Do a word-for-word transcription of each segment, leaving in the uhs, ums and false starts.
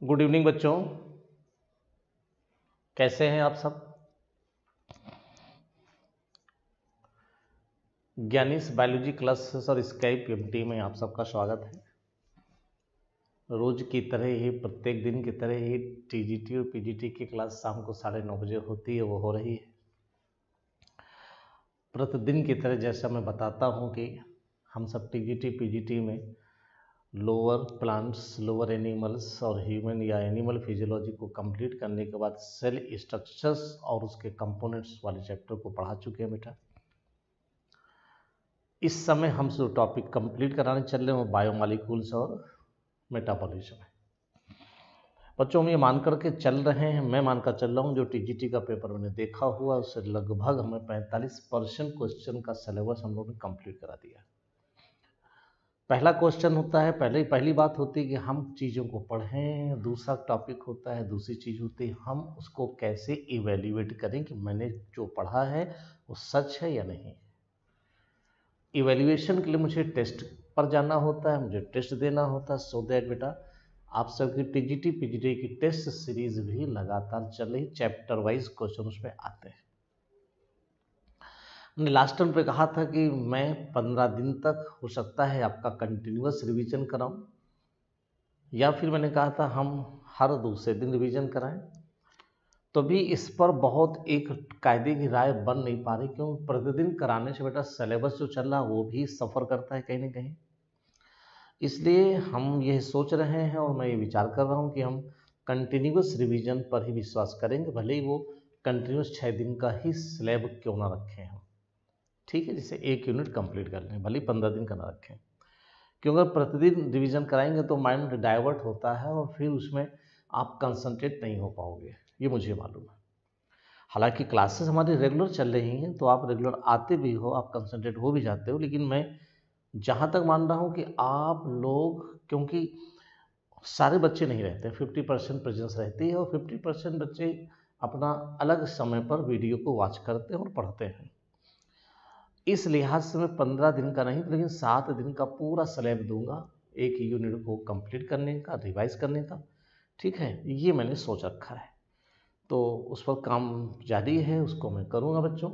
Good evening बच्चों, कैसे हैं आप सब। ज्ञानीस बायोलॉजी क्लासेस और स्काइप एमटी में आप सबका स्वागत है। रोज की तरह ही, प्रत्येक दिन की तरह ही टीजीटी और पीजीटी की क्लास शाम को साढ़े नौ बजे होती है, वो हो रही है। प्रतिदिन की तरह जैसा मैं बताता हूँ कि हम सब टीजीटी पीजीटी में लोअर प्लांट्स, लोअर एनिमल्स और ह्यूमन या एनिमल फिजियोलॉजी को कंप्लीट करने के बाद सेल स्ट्रक्चर्स और उसके कंपोनेंट्स वाले चैप्टर को पढ़ा चुके हैं बेटा। इस समय हम जो टॉपिक कंप्लीट कराने चल रहे हैं वो बायोमॉलिक्यूल्स और मेटाबॉलिज्म है। बच्चों हम ये मान करके चल रहे हैं, मैं मानकर चल रहा हूँ जो टीजीटी का पेपर मैंने देखा हुआ उससे लगभग हमें पैंतालीस परसेंट क्वेश्चन का सिलेबस हम लोगों ने कंप्लीट करा दिया। पहला क्वेश्चन होता है, पहले पहली बात होती है कि हम चीज़ों को पढ़ें। दूसरा टॉपिक होता है, दूसरी चीज़ होती है हम उसको कैसे इवेल्युएट करें कि मैंने जो पढ़ा है वो सच है या नहीं। इवेल्युएशन के लिए मुझे टेस्ट पर जाना होता है, मुझे टेस्ट देना होता है। सो दैट बेटा आप सबकी टीजीटी पीजीटी की टेस्ट सीरीज भी लगातार चल रही, चैप्टर वाइज क्वेश्चन उसमें आते हैं। मैंने लास्ट टाइम पे कहा था कि मैं पंद्रह दिन तक हो सकता है आपका कंटिन्यूअस रिवीजन कराऊं, या फिर मैंने कहा था हम हर दूसरे दिन रिवीजन कराएं। तो भी इस पर बहुत एक कायदे की राय बन नहीं पा रही, क्योंकि प्रतिदिन कराने से बेटा सिलेबस जो चल रहा है वो भी सफ़र करता है कहीं ना कहीं। इसलिए हम ये सोच रहे हैं और मैं ये विचार कर रहा हूँ कि हम कंटिन्यूअस रिवीजन पर ही विश्वास करेंगे, भले ही वो कंटिन्यूअस छः दिन का ही स्लैब क्यों ना रखें हम, ठीक है। जैसे एक यूनिट कंप्लीट कर लें, भले ही पंद्रह दिन का ना रखें, क्योंकि अगर प्रतिदिन रिवीजन कराएंगे तो माइंड डाइवर्ट होता है और फिर उसमें आप कंसंट्रेट नहीं हो पाओगे, ये मुझे मालूम है। हालांकि क्लासेस हमारी रेगुलर चल रही हैं तो आप रेगुलर आते भी हो, आप कंसंट्रेट हो भी जाते हो, लेकिन मैं जहाँ तक मान रहा हूँ कि आप लोग, क्योंकि सारे बच्चे नहीं रहते, फिफ्टी परसेंट प्रेजेंस रहती है और फिफ्टी परसेंट बच्चे अपना अलग समय पर वीडियो को वॉच करते हैं और पढ़ते हैं। इस लिहाज से मैं पंद्रह दिन का नहीं लेकिन सात दिन का पूरा स्लैब दूंगा, एक यूनिट को कंप्लीट करने का, रिवाइज करने का, ठीक है। ये मैंने सोच रखा है, तो उस पर काम जारी है, उसको मैं करूँगा बच्चों।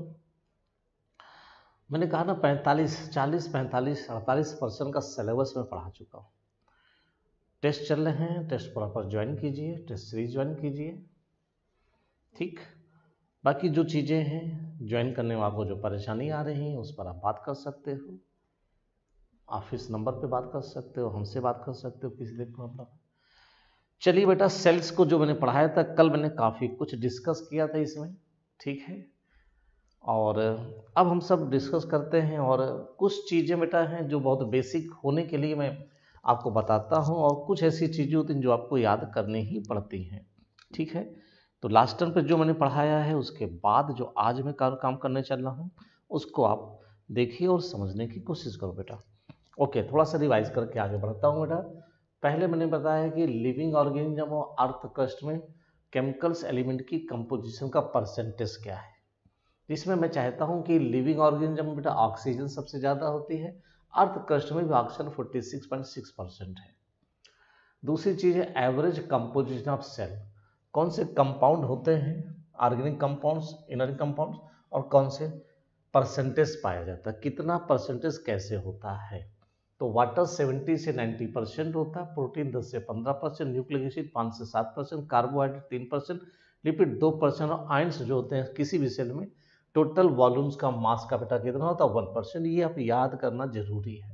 मैंने कहा ना पैंतालीस चालीस पैंतालीस अड़तालीस परसेंट का सिलेबस में पढ़ा चुका हूँ। टेस्ट चल रहे हैं, टेस्ट प्रॉपर ज्वाइन कीजिए, टेस्ट सीरीज ज्वाइन कीजिए, ठीक। बाकी जो चीज़ें हैं ज्वाइन करने में आपको जो परेशानी आ रही है उस पर आप बात कर सकते हो, ऑफिस नंबर पे बात कर सकते हो, हमसे बात कर सकते हो, किसी दिन प्रॉब्लम। चलिए बेटा, सेल्स को जो मैंने पढ़ाया था कल, मैंने काफ़ी कुछ डिस्कस किया था इसमें, ठीक है। और अब हम सब डिस्कस करते हैं और कुछ चीज़ें बेटा हैं जो बहुत बेसिक होने के लिए मैं आपको बताता हूँ, और कुछ ऐसी चीज़ें होती हैं जो आपको याद करनी ही पड़ती हैं, ठीक है। तो लास्ट टाइम पे जो मैंने पढ़ाया है उसके बाद जो आज मैं काम करने चल रहा हूँ उसको आप देखिए और समझने की कोशिश करो बेटा। ओके, थोड़ा सा रिवाइज करके आगे बढ़ता हूँ बेटा। पहले मैंने बताया कि लिविंग ऑर्गेनिज्म और अर्थ क्रस्ट में केमिकल्स एलिमेंट की कंपोजिशन का परसेंटेज क्या है। इसमें मैं चाहता हूँ कि लिविंग ऑर्गेनिज्म में बेटा ऑक्सीजन सबसे ज़्यादा होती है, अर्थ क्रस्ट में भी oxygen forty six point six percent है। दूसरी चीज़ है एवरेज कंपोजिशन ऑफ सेल, कौन से कंपाउंड होते हैं, ऑर्गेनिक कंपाउंड्स, इनऑर्गेनिक कंपाउंड्स, और कौन से परसेंटेज पाया जाता है, कितना परसेंटेज कैसे होता है। तो वाटर सेवेंटी से नाइन्टी परसेंट होता है, प्रोटीन दस से पंद्रह परसेंट, न्यूक्लिक एसिड पाँच से सात परसेंट, कार्बोहाइड्रेट तीन परसेंट, लिपिड दो परसेंट, और आयंस जो होते हैं किसी भी सेल में, टोटल वॉल्यूम्स का मास का बेटा कितना होता है वन परसेंट। ये आप याद करना जरूरी है।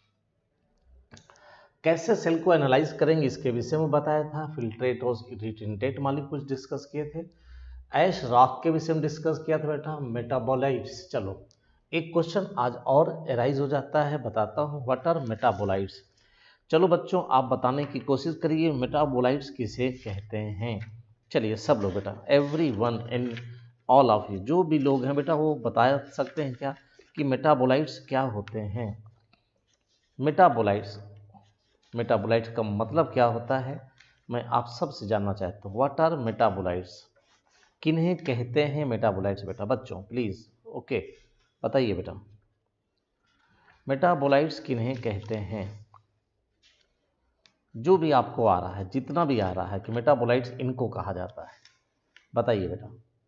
कैसे सेल को एनालाइज करेंगे इसके विषय में बताया था, फिल्ट्रेट और रिटेंटेट मॉलिक्यूल्स डिस्कस किए थे, ऐश रॉक के विषय में डिस्कस किया था बेटा, मेटाबोलाइट्स। चलो एक क्वेश्चन आज और एराइज हो जाता है, बताता हूँ व्हाट आर मेटाबोलाइट्स। चलो बच्चों आप बताने की कोशिश करिए मेटाबोलाइट्स किसे कहते हैं। चलिए सब लोग बेटा, every one and all of you, जो भी लोग हैं बेटा वो बता सकते हैं क्या कि मेटाबोलाइट्स क्या होते हैं। मेटाबोलाइट्स, मेटाबोलाइट्स का मतलब क्या होता है मैं आप सबसे जानना चाहता हूँ। व्हाट आर मेटाबोलाइट्स, किन्हें कहते हैं मेटाबोलाइट्स बेटा, बच्चों प्लीज ओके बताइए बेटा, मेटाबोलाइट्स किन्हें कहते हैं। जो भी आपको आ रहा है, जितना भी आ रहा है कि मेटाबोलाइट्स इनको कहा जाता है, बताइए बेटा।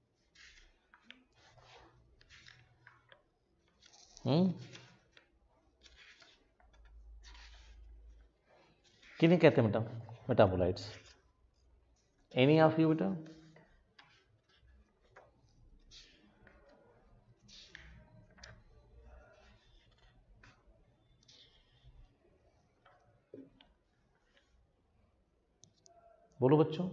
हम्म किन्हें कहते हैं बेटा मेटाबोलाइट्स? एनी ऑफ यू बेटा? बोलो बच्चों।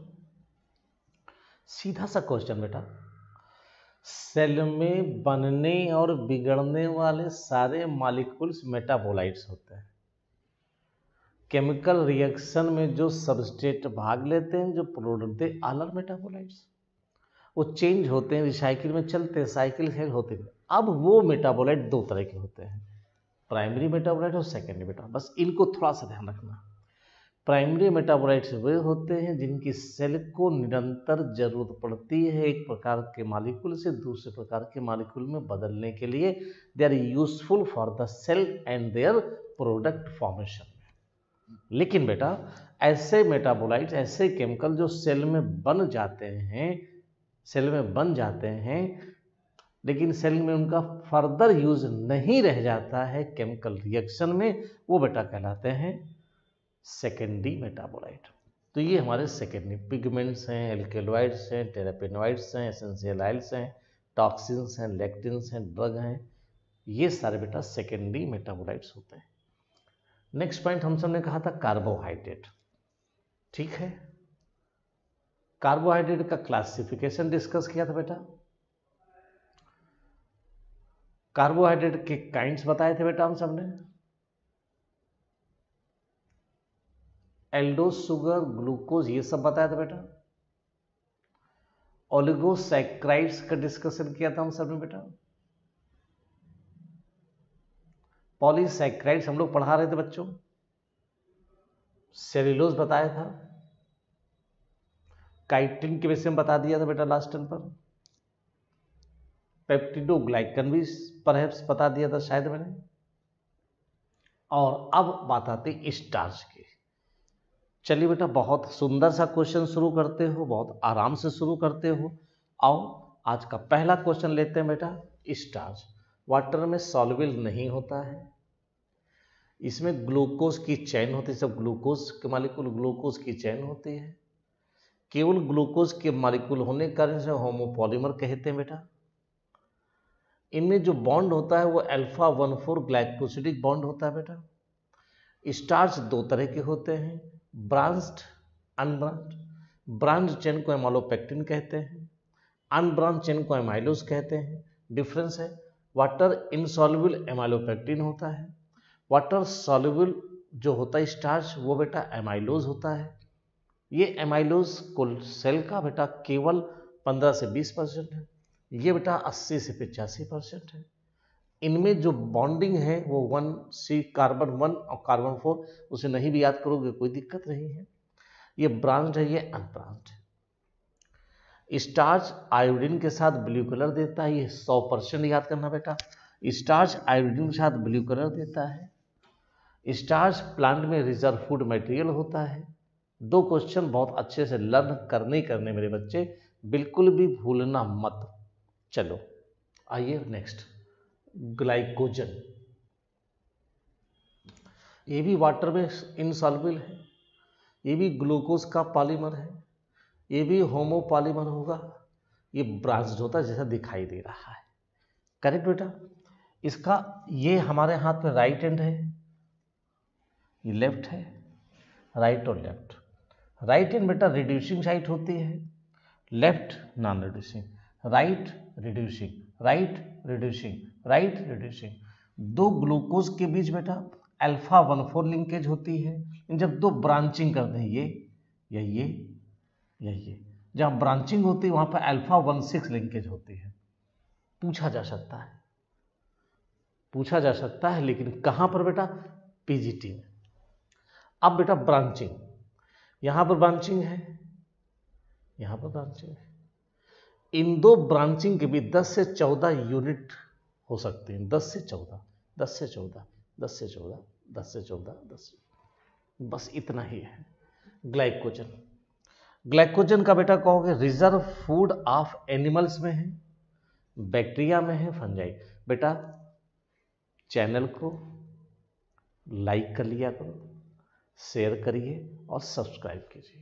सीधा सा क्वेश्चन बेटा, सेल में बनने और बिगड़ने वाले सारे मॉलिक्यूल्स मेटाबोलाइट्स होते हैं। केमिकल रिएक्शन में जो सबस्ट्रेट भाग लेते हैं, जो प्रोडक्ट दे, आल मेटाबोलाइट्स, वो चेंज होते हैं, रिसाइकिल में चलते हैं, साइकिल सेल होते हैं। अब वो मेटाबोलाइट दो तरह के होते हैं, प्राइमरी मेटाबोलाइट और सेकेंडरी मेटाबोलाइट। बस इनको थोड़ा सा ध्यान रखना। प्राइमरी मेटाबोलाइट्स वे होते हैं जिनकी सेल को निरंतर जरूरत पड़ती है एक प्रकार के मॉलिक्यूल से दूसरे प्रकार के मॉलिक्यूल में बदलने के लिए। They are useful for the cell and their product formation. लेकिन बेटा ऐसे मेटाबोलाइट्स, ऐसे केमिकल जो सेल में बन जाते हैं, सेल में बन जाते हैं लेकिन सेल में उनका फर्दर यूज नहीं रह जाता है केमिकल रिएक्शन में, वो बेटा कहलाते हैं सेकेंडरी मेटाबोलाइट। तो ये हमारे सेकेंडरी पिगमेंट्स हैं, एल्केलॉइड्स हैं, टेरापेनॉइड्स हैं, एसेंशियल ऑयल्स हैं, टॉक्सिन्स हैं, लेक्टिन्स हैं, ड्रग हैं, ये सारे बेटा सेकेंडरी मेटाबोलाइट्स होते हैं। नेक्स्ट पॉइंट हम सब ने कहा था कार्बोहाइड्रेट। ठीक है, कार्बोहाइड्रेट का क्लासिफिकेशन डिस्कस किया था बेटा। कार्बोहाइड्रेट के काइंड्स बताए थे बेटा हम सब ने, एल्डोस, शुगर, ग्लूकोज, ये सब बताया था बेटा। ओलिगोसैक्राइड्स का डिस्कशन किया था हम सब ने बेटा। पॉलीसैक्राइड्स हम लोग पढ़ा रहे थे बच्चों। सेल्यूलोज बताया था, काइटिन के विषय में बता दिया था बेटा लास्ट टर्म पर। पेप्टिडोग्लाइकन भी परहैप्स बता दिया था शायद मैंने। और अब बात आती स्टार्च की। चलिए बेटा, बहुत सुंदर सा क्वेश्चन शुरू करते हो, बहुत आराम से शुरू करते हो। आओ आज का पहला क्वेश्चन लेते हैं बेटा। स्टार्च वाटर में सॉल्युबल नहीं होता है, इसमें ग्लूकोज की चेन होती है, सब ग्लूकोज के मॉलिक्यूल ग्लूकोज की चेन होती है। केवल ग्लूकोज के मॉलिक्यूल होने के कारण से होमोपॉलीमर कहते हैं बेटा। इनमें जो बॉन्ड होता है वो alpha one four glycosidic bond होता है बेटा। स्टार्च दो तरह के होते हैं, ब्रांच्ड, अनब्रांच्ड। ब्रांच चेन को एमाइलोपेक्टिन कहते हैं, अनब्रांच चेन को एमाइलोज कहते हैं। डिफरेंस है, वाटर इनसॉल्युबल एमाइलोपेक्टिन होता है, वाटर सॉल्युबल जो होता है स्टार्च वो बेटा एमाइलोज होता है। ये एमाइलोज कुल सेल का बेटा केवल पंद्रह से बीस परसेंट है, ये बेटा अस्सी से पचासी परसेंट है। इनमें जो बॉन्डिंग है वो वन सी कार्बन वन और कार्बन फोर, उसे नहीं भी याद करोगे कोई दिक्कत नहीं है। ये ब्रांच है, ये अनब्रांच है। स्टार्च आयोडीन के साथ ब्लू कलर देता है, ये सौ परसेंट याद करना बेटा। स्टार्च आयोडीन के साथ ब्लू कलर देता है। स्टार्च प्लांट में रिजर्व फूड मटेरियल होता है। दो क्वेश्चन बहुत अच्छे से लर्न करने करने मेरे बच्चे, बिल्कुल भी भूलना मत। चलो आइए नेक्स्ट, ग्लाइकोजन। ये भी वाटर में इनसॉल्युबल है, ये भी ग्लूकोज का पॉलीमर है, ये भी होमोपॉलीमर होगा। ये ब्रांच्ड होता है जैसा दिखाई दे रहा है, करेक्ट बेटा। इसका ये हमारे हाथ में राइट हैंड है, ये लेफ्ट है, राइट और लेफ्ट। राइट हैंड बेटा रिड्यूसिंग साइट होती है, left non reducing, right reducing, right reducing, right reducing. दो ग्लूकोज के बीच बेटा अल्फा वन फोर लिंकेज होती है। जब दो ब्रांचिंग करते हैं, ये या ये या ये, जहाँ ब्रांचिंग होती है वहाँ पर अल्फा वन सिक्स लिंकेज होती है। पूछा जा सकता है, पूछा जा सकता है, लेकिन कहाँ पर बेटा? पीजीटी में। अब बेटा ब्रांचिंग, यहाँ पर ब्रांचिंग है, यहाँ पर ब्रांचिंग है। इन दो ब्रांचिंग के भी दस से चौदह यूनिट हो सकते हैं, दस से चौदह, दस से चौदह, दस से चौदह, दस से चौदह, दस से बस इतना ही है। ग्लाइकोजन, ग्लाइकोजन का बेटा कहोगे रिजर्व फूड ऑफ एनिमल्स में है, बैक्टीरिया में है, फंजाई। बेटा चैनल को लाइक कर लिया करो, शेयर करिए और सब्सक्राइब कीजिए।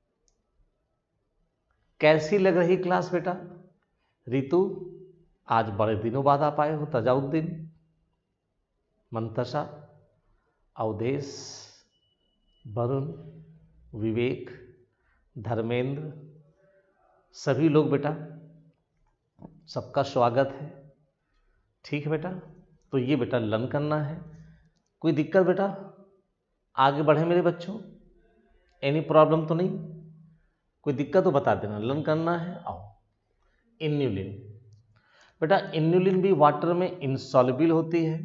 कैसी लग रही क्लास बेटा? रितु आज बड़े दिनों बाद आप आए हो। तजाउद्दीन, मंतशा, अवधेश, वरुण, विवेक, धर्मेंद्र, सभी लोग बेटा सबका स्वागत है। ठीक है बेटा, तो ये बेटा लर्न करना है। कोई दिक्कत बेटा? आगे बढ़े मेरे बच्चों? एनी प्रॉब्लम तो नहीं? कोई दिक्कत तो बता देना। लर्न करना है, आओ। इन्यूलिन, बेटा इन्यूलिन भी वाटर में इंसॉल्युबल होती है,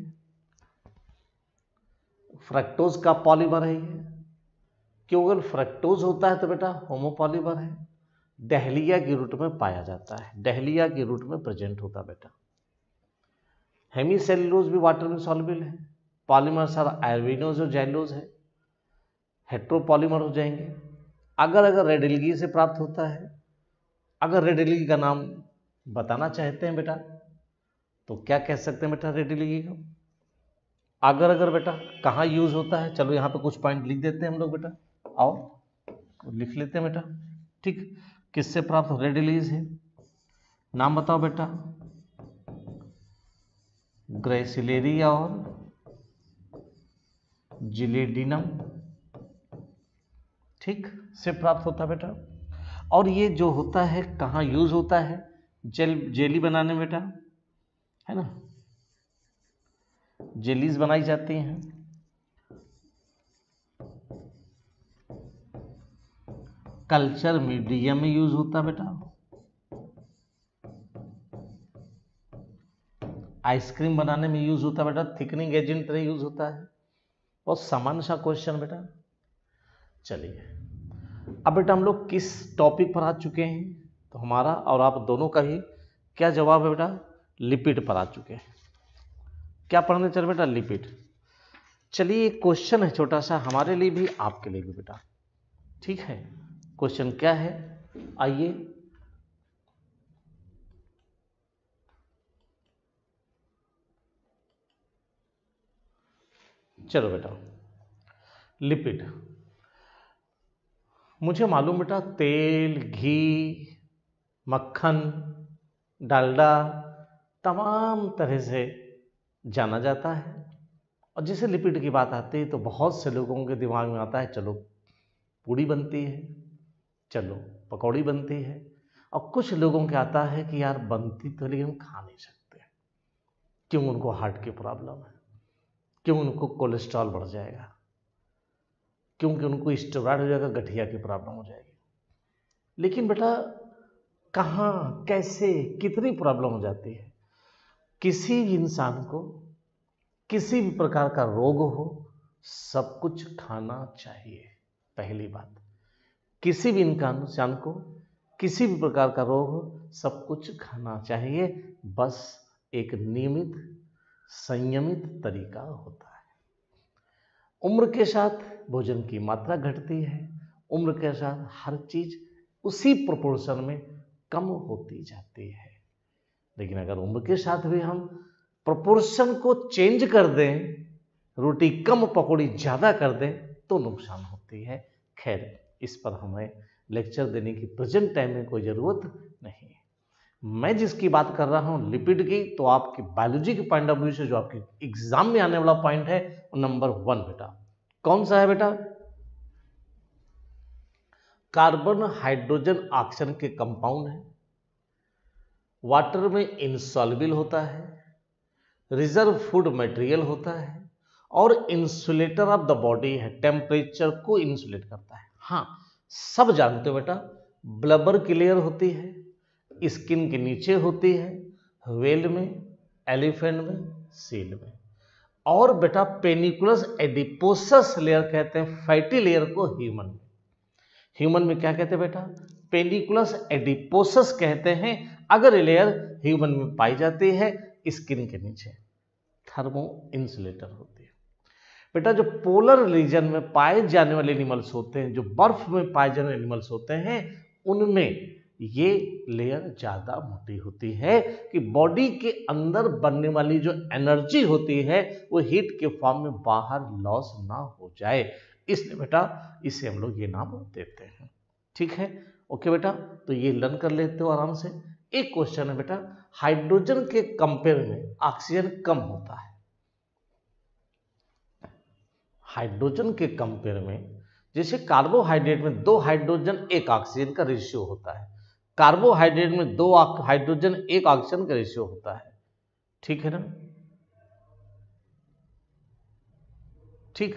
फ्रक्टोज का पॉलीमर है ये। क्यों? अगर फ्रक्टोज होता है तो बेटा होमोपॉलीमर है, डहलिया की रूट में पाया जाता है, डहलिया की रूट में प्रेजेंट होता है बेटा। हेमीसेल्यूलोज भी वाटर में सॉल्युबल है, पॉलीमर सारा आयरविनोज और जैलोज है, हेट्रोपॉलीमर हो जाएंगे। अगर अगर रेडिलगी से प्राप्त होता है, अगर रेडिलगी का नाम बताना चाहते हैं बेटा तो क्या कह सकते हैं बेटा रेडिलगी को? अगर अगर बेटा कहाँ यूज होता है? चलो यहाँ पे कुछ पॉइंट लिख देते हैं हम लोग बेटा, आओ लिख लेते हैं बेटा। ठीक, किससे प्राप्त? रेडिलीज है। नाम बताओ बेटा। ग्रेसिलेरिया और जिलेडिनम, ठीक, से प्राप्त होता है बेटा। और ये जो होता है कहाँ यूज होता है? जेल जेली बनाने में बेटा, है ना, जेलीज बनाई जाती हैं। कल्चर मीडियम में यूज होता है बेटा। आइसक्रीम बनाने में यूज होता है बेटा, थिकनिंग एजेंट तरह यूज होता है। और सामान्य सा क्वेश्चन बेटा। चलिए अब बेटा हम लोग किस टॉपिक पर आ चुके हैं? तो हमारा और आप दोनों का ही क्या जवाब है बेटा? लिपिड पर आ चुके हैं। क्या पढ़ने चल बेटा? लिपिड। चलिए एक क्वेश्चन है छोटा सा, हमारे लिए भी आपके लिए भी बेटा, ठीक है। क्वेश्चन क्या है? आइए चलो बेटा, लिपिड। मुझे मालूम बेटा तेल, घी, मक्खन, डालडा तमाम तरह से जाना जाता है। और जैसे लिपिड की बात आती है तो बहुत से लोगों के दिमाग में आता है चलो पूड़ी बनती है, चलो पकौड़ी बनती है। और कुछ लोगों के आता है कि यार बनती तो लेकिन खा नहीं सकते। क्यों? उनको हार्ट की प्रॉब्लम है, क्यों उनको कोलेस्ट्रॉल बढ़ जाएगा, क्योंकि उनको स्टेरॉइड हो जाएगा, गठिया की प्रॉब्लम हो जाएगी। लेकिन बेटा कहाँ, कैसे, कितनी प्रॉब्लम हो जाती है? किसी भी इंसान को किसी भी प्रकार का रोग हो सब कुछ खाना चाहिए। पहली बात, किसी भी इंसान को किसी भी प्रकार का रोग हो सब कुछ खाना चाहिए, बस एक नियमित संयमित तरीका होता है। उम्र के साथ भोजन की मात्रा घटती है, उम्र के साथ हर चीज उसी प्रोपोर्शन में कम होती जाती है। लेकिन अगर उम्र के साथ भी हम प्रोपोर्शन को चेंज कर दें, रोटी कम पकौड़ी ज़्यादा कर दें तो नुकसान होती है। खैर इस पर हमें लेक्चर देने की प्रेजेंट टाइम में कोई ज़रूरत नहीं है। मैं जिसकी बात कर रहा हूँ लिपिड की, तो आपकी बायोलॉजी के पॉइंट ऑफ व्यू से जो आपके एग्जाम में आने वाला पॉइंट है वो नंबर वन बेटा कौन सा है बेटा? कार्बन हाइड्रोजन ऑक्सीजन के कंपाउंड है, वाटर में इनसॉल्युबल होता है, रिजर्व फूड मटेरियल होता है और इंसुलेटर ऑफ द बॉडी है, टेम्परेचर को इंसुलेट करता है। हाँ सब जानते हो बेटा, ब्लबर की लेयर होती है, स्किन के नीचे होती है, व्हेल में, एलिफेंट में, सील में। और बेटा पेनिकुलस एडिपोसस लेयर कहते हैं फैटी लेयर को ह्यूमन में। ह्यूमन में क्या कहते हैं बेटा? पेनिकुलस एडिपोसस कहते हैं अगर ये लेयर ह्यूमन में पाई जाती है स्किन के नीचे, थर्मो इंसुलेटर होती है बेटा जो पोलर रीजन में पाए जाने वाले एनिमल्स होते हैं, जो बर्फ में पाए जाने वाले एनिमल्स होते हैं, उनमें ये लेयर ज्यादा मोटी होती है कि बॉडी के अंदर बनने वाली जो एनर्जी होती है वो हीट के फॉर्म में बाहर लॉस ना हो जाए, इसलिए बेटा इसे हम लोग ये नाम देते हैं। ठीक है, ओके बेटा, तो ये लर्न कर लेते हो आराम से। एक क्वेश्चन है बेटा, हाइड्रोजन के कंपेयर में ऑक्सीजन कम होता है। हाइड्रोजन के कंपेयर में, जैसे कार्बोहाइड्रेट में दो हाइड्रोजन एक ऑक्सीजन का रेशियो होता है, कार्बोहाइड्रेट में दो हाइड्रोजन एक ऑक्सीजन का रेशियो होता है। ठीक है ना, ठीक।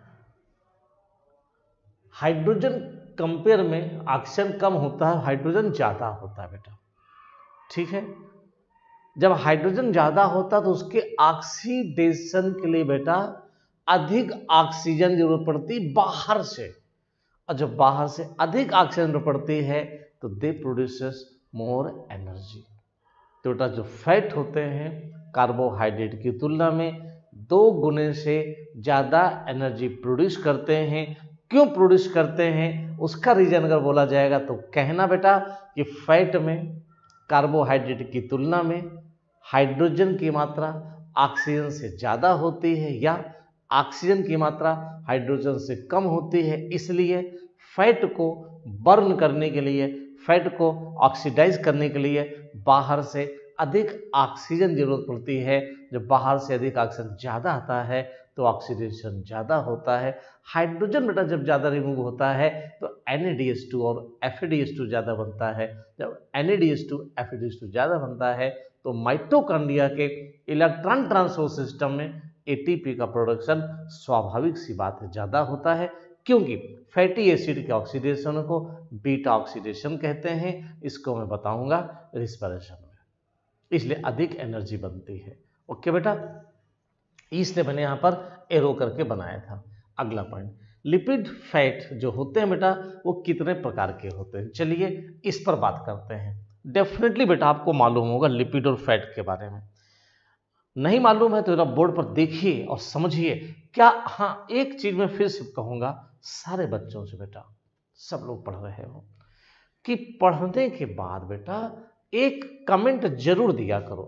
हाइड्रोजन कंपेयर में ऑक्सीजन कम होता है, हाइड्रोजन ज्यादा होता है बेटा। ठीक है, जब हाइड्रोजन ज्यादा होता है तो उसके ऑक्सीडेशन के लिए बेटा अधिक ऑक्सीजन जरूरत पड़ती बाहर से, और जब बाहर से अधिक ऑक्सीजन जरूरत पड़ती है तो दे प्रोड्यूसेस मोर एनर्जी। तो बेटा जो फैट होते हैं कार्बोहाइड्रेट की तुलना में दो गुने से ज्यादा एनर्जी प्रोड्यूस करते हैं। क्यों प्रोड्यूस करते हैं उसका रीजन अगर बोला जाएगा तो कहना बेटा कि फैट में कार्बोहाइड्रेट की तुलना में हाइड्रोजन की मात्रा ऑक्सीजन से ज़्यादा होती है या ऑक्सीजन की मात्रा हाइड्रोजन से कम होती है, इसलिए फैट को बर्न करने के लिए, फैट को ऑक्सीडाइज करने के लिए बाहर से अधिक ऑक्सीजन जरूरत पड़ती है। जब बाहर से अधिक ऑक्सीजन ज़्यादा आता है तो ऑक्सीडेशन ज़्यादा होता है। हाइड्रोजन बेटा जब ज़्यादा रिमूव होता है तो N A D H two और F A D H two ज़्यादा बनता है। जब N A D H two F A D H two ज़्यादा बनता है तो माइटोकॉन्ड्रिया के इलेक्ट्रॉन ट्रांसपोर्ट सिस्टम में ए टी पी का प्रोडक्शन स्वाभाविक सी बात है ज़्यादा होता है, क्योंकि फैटी एसिड के ऑक्सीडेशन को बीटा ऑक्सीडेशन कहते हैं। इसको मैं बताऊंगा रिस्पिरेशन में, इसलिए अधिक एनर्जी बनती है। ओके बेटा, इसलिए मैंने यहाँ पर एरो करके बनाया था। अगला पॉइंट, लिपिड फैट जो होते हैं बेटा वो कितने प्रकार के होते हैं, चलिए इस पर बात करते हैं। डेफिनेटली बेटा आपको मालूम होगा लिपिड और फैट के बारे में, नहीं मालूम है तो जरा बोर्ड पर देखिए और समझिए। क्या, हाँ एक चीज मैं फिर से कहूंगा सारे बच्चों से बेटा, सब लोग पढ़ रहे हो, कि पढ़ने के बाद बेटा एक कमेंट जरूर दिया करो।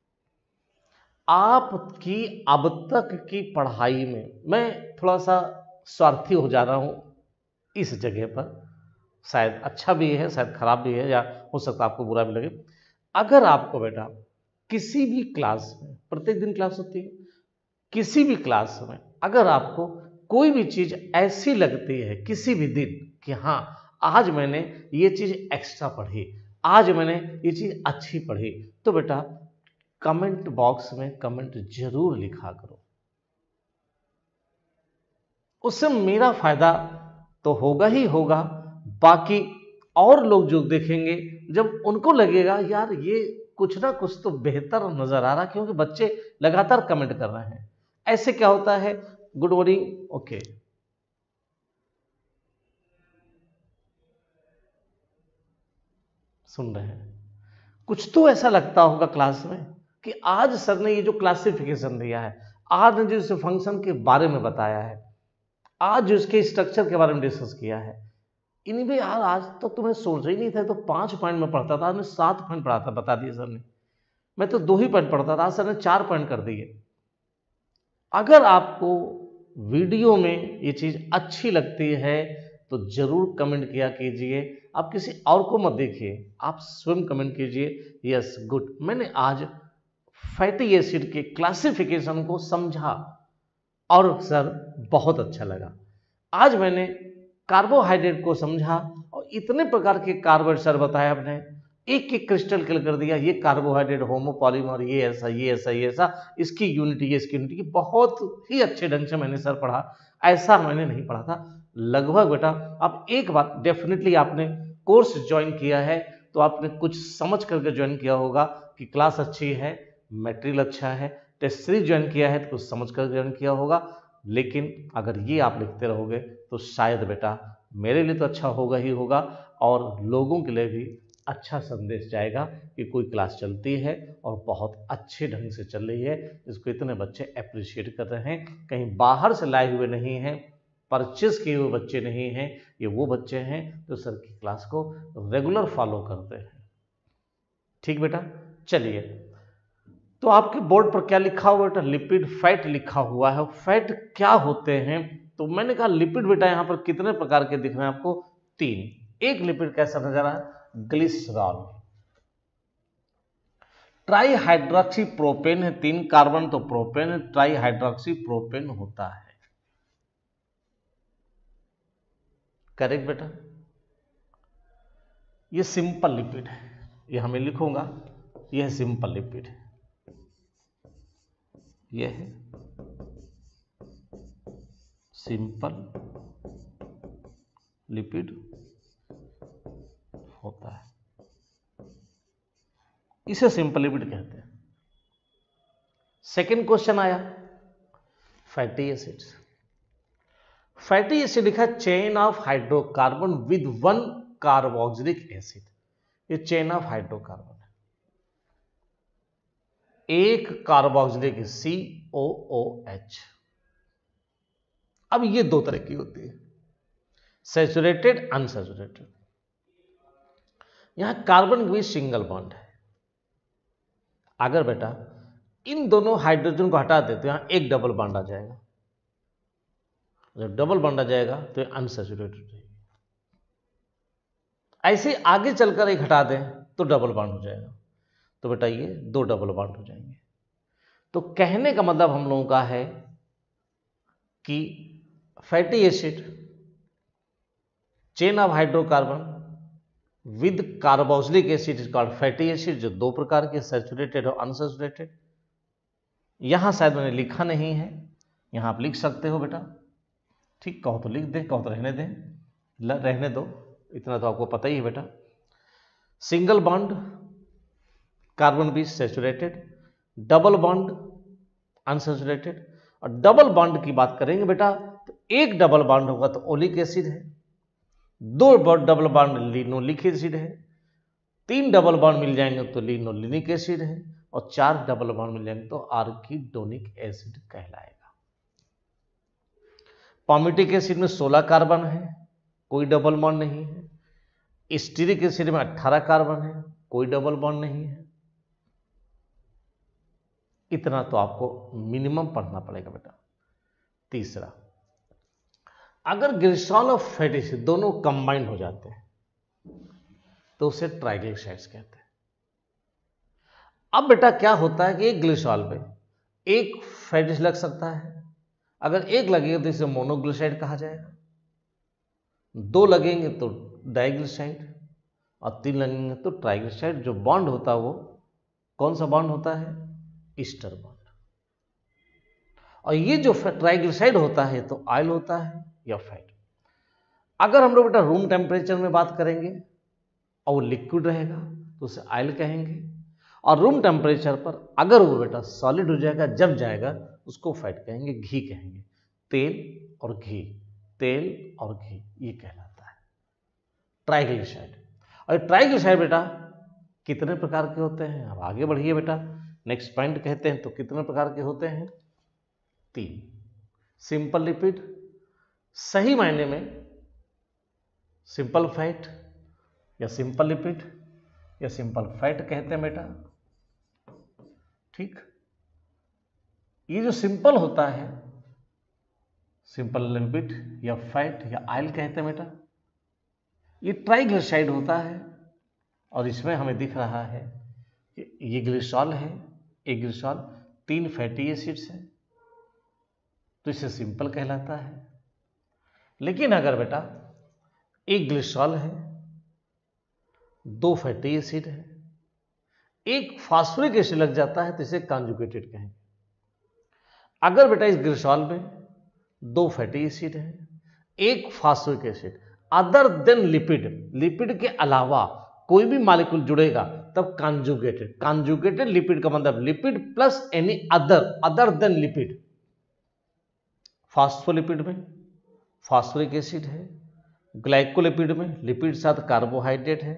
आपकी अब तक की पढ़ाई में, मैं थोड़ा सा स्वार्थी हो जा रहा हूं इस जगह पर, शायद अच्छा भी है शायद खराब भी है, या हो सकता है आपको बुरा भी लगे। अगर आपको बेटा किसी भी क्लास में, प्रत्येक दिन क्लास होती है, किसी भी क्लास में अगर आपको कोई भी चीज ऐसी लगती है किसी भी दिन कि हाँ आज मैंने ये चीज एक्स्ट्रा पढ़ी, आज मैंने ये चीज अच्छी पढ़ी, तो बेटा कमेंट बॉक्स में कमेंट जरूर लिखा करो। उससे मेरा फायदा तो होगा ही होगा, बाकी और लोग जो देखेंगे जब उनको लगेगा यार ये कुछ ना कुछ तो बेहतर नजर आ रहा, क्योंकि बच्चे लगातार कमेंट कर रहे हैं। ऐसे क्या होता है, गुड मॉर्निंग, ओके, सुन रहे हैं, कुछ तो ऐसा लगता होगा क्लास में कि आज सर ने ये जो क्लासिफिकेशन दिया है, आज ने जो इस फंक्शन के बारे में बताया है, आज जो इसके स्ट्रक्चर के बारे में डिस्कस किया है, इनमें यार आज तो तुम्हें सोच ही नहीं था, तो पांच पॉइंट में पढ़ता था, आपने सात पॉइंट पढ़ा था, बता दिए सर ने, मैं तो दो ही पॉइंट पढ़ता था, आज सर ने चार पॉइंट कर दिए। अगर आपको वीडियो में ये चीज अच्छी लगती है तो जरूर कमेंट किया कीजिए। आप किसी और को मत देखिए, आप स्वयं कमेंट कीजिए यस गुड, मैंने आज फैटी एसिड के क्लासिफिकेशन को समझा और सर बहुत अच्छा लगा। आज मैंने कार्बोहाइड्रेट को समझा और इतने प्रकार के कार्बोहाइड्रेट सर बताया आपने, एक एक क्रिस्टल क्लियर कर दिया, ये कार्बोहाइड्रेट होमोपॉलीमर, ये ऐसा ये ऐसा ये ऐसा, इसकी यूनिट ये इसकी यूनिट, बहुत ही अच्छे ढंग से मैंने सर पढ़ा, ऐसा मैंने नहीं पढ़ा था लगभग। बेटा अब एक बात डेफिनेटली आपने कोर्स ज्वाइन किया है तो आपने कुछ समझ करके ज्वाइन किया होगा कि क्लास अच्छी है, मटेरियल अच्छा है, टेस्ट सीरीज ज्वाइन किया है तो कुछ समझ कर ज्वाइन किया होगा। लेकिन अगर ये आप लिखते रहोगे तो शायद बेटा मेरे लिए तो अच्छा होगा ही होगा और लोगों के लिए भी अच्छा संदेश जाएगा कि कोई क्लास चलती है और बहुत अच्छे ढंग से चल रही है, जिसको इतने बच्चे अप्रिशिएट कर रहे हैं, कहीं बाहर से लाए हुए नहीं हैं, परचेज किए हुए बच्चे नहीं हैं, ये वो बच्चे हैं जो सर की क्लास को रेगुलर फॉलो करते हैं। ठीक बेटा, चलिए, तो आपके बोर्ड पर क्या लिखा हुआ बेटा? लिपिड फैट लिखा हुआ है। फैट क्या होते हैं? तो मैंने कहा लिपिड बेटा यहां पर कितने प्रकार के दिख रहे हैं आपको? तीन। एक लिपिड कैसा नजर आ रहा है? ग्लिसरॉल। ट्राई हाइड्रोक्सी प्रोपेन है, तीन कार्बन तो प्रोपेन है, ट्राई हाइड्रोक्सी प्रोपेन होता है। करेक्ट बेटा। ये सिंपल लिपिड है, ये हमें लिखूंगा, यह सिंपल लिपिड है, यह है सिंपल लिपिड होता है, इसे सिंपल लिपिड कहते हैं। सेकेंड क्वेश्चन आया फैटी एसिड्स। फैटी एसिड लिखा chain of hydrocarbon with one carboxylic acid. ये चेन ऑफ हाइड्रोकार्बन है, एक कार्बोक्सिलिक सी ओ ओ एच। अब ये दो तरह की होती है, सैचुरेटेड, अनसैचुरेटेड। यहां कार्बन भी सिंगल बॉन्ड है। अगर बेटा इन दोनों हाइड्रोजन को हटा देते यहां एक डबल बॉन्ड आ जाएगा, जब डबल बॉन्ड आ जाएगा तो ये अनसैचुरेटेड रहेगी। ऐसे आगे चलकर एक हटा दें तो डबल बॉन्ड हो जाएगा, तो बेटा ये दो डबल बॉन्ड हो जाएंगे। तो कहने का मतलब हम लोगों का है कि fatty acid chain of hydrocarbon with carboxylic acid is called fatty acid, जो दो प्रकार के, सैचुरेटेड और अनसैचुरेटेड। यहां शायद मैंने लिखा नहीं है, यहां आप लिख सकते हो बेटा, ठीक, कहो तो लिख दें, कहो तो रहने दें, रहने दो, इतना तो आपको पता ही है बेटा। सिंगल बॉन्ड कार्बन बीच सैचुरेटेड, डबल बॉन्ड अनसैचुरेटेड। और डबल बॉन्ड की बात करेंगे बेटा तो एक डबल बॉन्ड होगा तो ओलिक एसिड है, दो डबल बॉन्ड लिनोलिक एसिड है, तीन डबल बॉन्ड मिल जाएंगे तो लिनोलिनिक एसिड है, और चार डबल बॉन्ड मिल जाएंगे तो आर्किडोनिक एसिड कहलाएगा। पामिटिक एसिड में सोलह कार्बन है, कोई डबल बॉन्ड नहीं है। स्टीरिक एसिड में अठारह कार्बन है, कोई डबल बॉन्ड नहीं है। इतना तो आपको मिनिमम पढ़ना पड़ेगा बेटा। तीसरा, अगर ग्लिसरॉल और फैटी एसिड दोनों कंबाइंड हो जाते हैं तो उसे ट्राइग्लिसराइड्स कहते हैं। अब बेटा क्या होता है कि एक ग्लिसरॉल पे एक फैटी एसिड लग सकता है, अगर एक लगेगा तो इसे मोनोग्लिसराइड कहा जाएगा, दो लगेंगे तो डाइग्लिसराइड, और तीन लगेंगे तो ट्राइग्लिसराइड। जो बॉन्ड होता है वो कौन सा बॉन्ड होता है? Ester bond. और ये जो ट्राइग्लिसराइड होता है तो ऑयल होता है या फैट। अगर हम लोग बेटा रूम टेम्परेचर में बात करेंगे और वो लिक्विड रहेगा तो उसे ऑयल कहेंगे, और रूम टेम्परेचर पर अगर वो बेटा सॉलिड हो जाएगा, जब जाएगा उसको फैट कहेंगे, घी कहेंगे। तेल और घी, तेल और घी, ये कहलाता है ट्राइग्लिसराइड। और ट्राइग्लिसराइड बेटा कितने प्रकार के होते हैं? अब आगे बढ़िए बेटा, नेक्स्ट पॉइंट कहते हैं तो कितने प्रकार के होते हैं? तीन। सिंपल लिपिड, सही मायने में सिंपल फैट या सिंपल लिपिड या सिंपल फैट कहते हैं बेटा, ठीक। ये जो सिंपल होता है, सिंपल लिपिड या फैट या ऑयल कहते हैं बेटा, ये ट्राइग्लिसराइड होता है। और इसमें हमें दिख रहा है कि ये ग्लिसरॉल है, एक ग्लिसरॉल, तीन फैटी एसिड्स हैं, तो इसे सिंपल कहलाता है। लेकिन अगर बेटा एक ग्लिसरॉल है, दो फैटी एसिड है, एक फास्फोरिक एसिड लग जाता है तो इसे कॉन्जुगेटेड कहेंगे। अगर बेटा इस ग्लिसरॉल में दो फैटी एसिड है, एक phosphoric acid, other than lipid, lipid के अलावा कोई भी मॉलिक्यूल जुड़ेगा तब कॉन्जुगेटेड। कॉन्जुगेटेड लिपिड का मतलब lipid plus any other, other than lipid. Phospholipid में फास्फोरिक एसिड है, ग्लाइकोलिपिड में लिपिड साथ कार्बोहाइड्रेट है,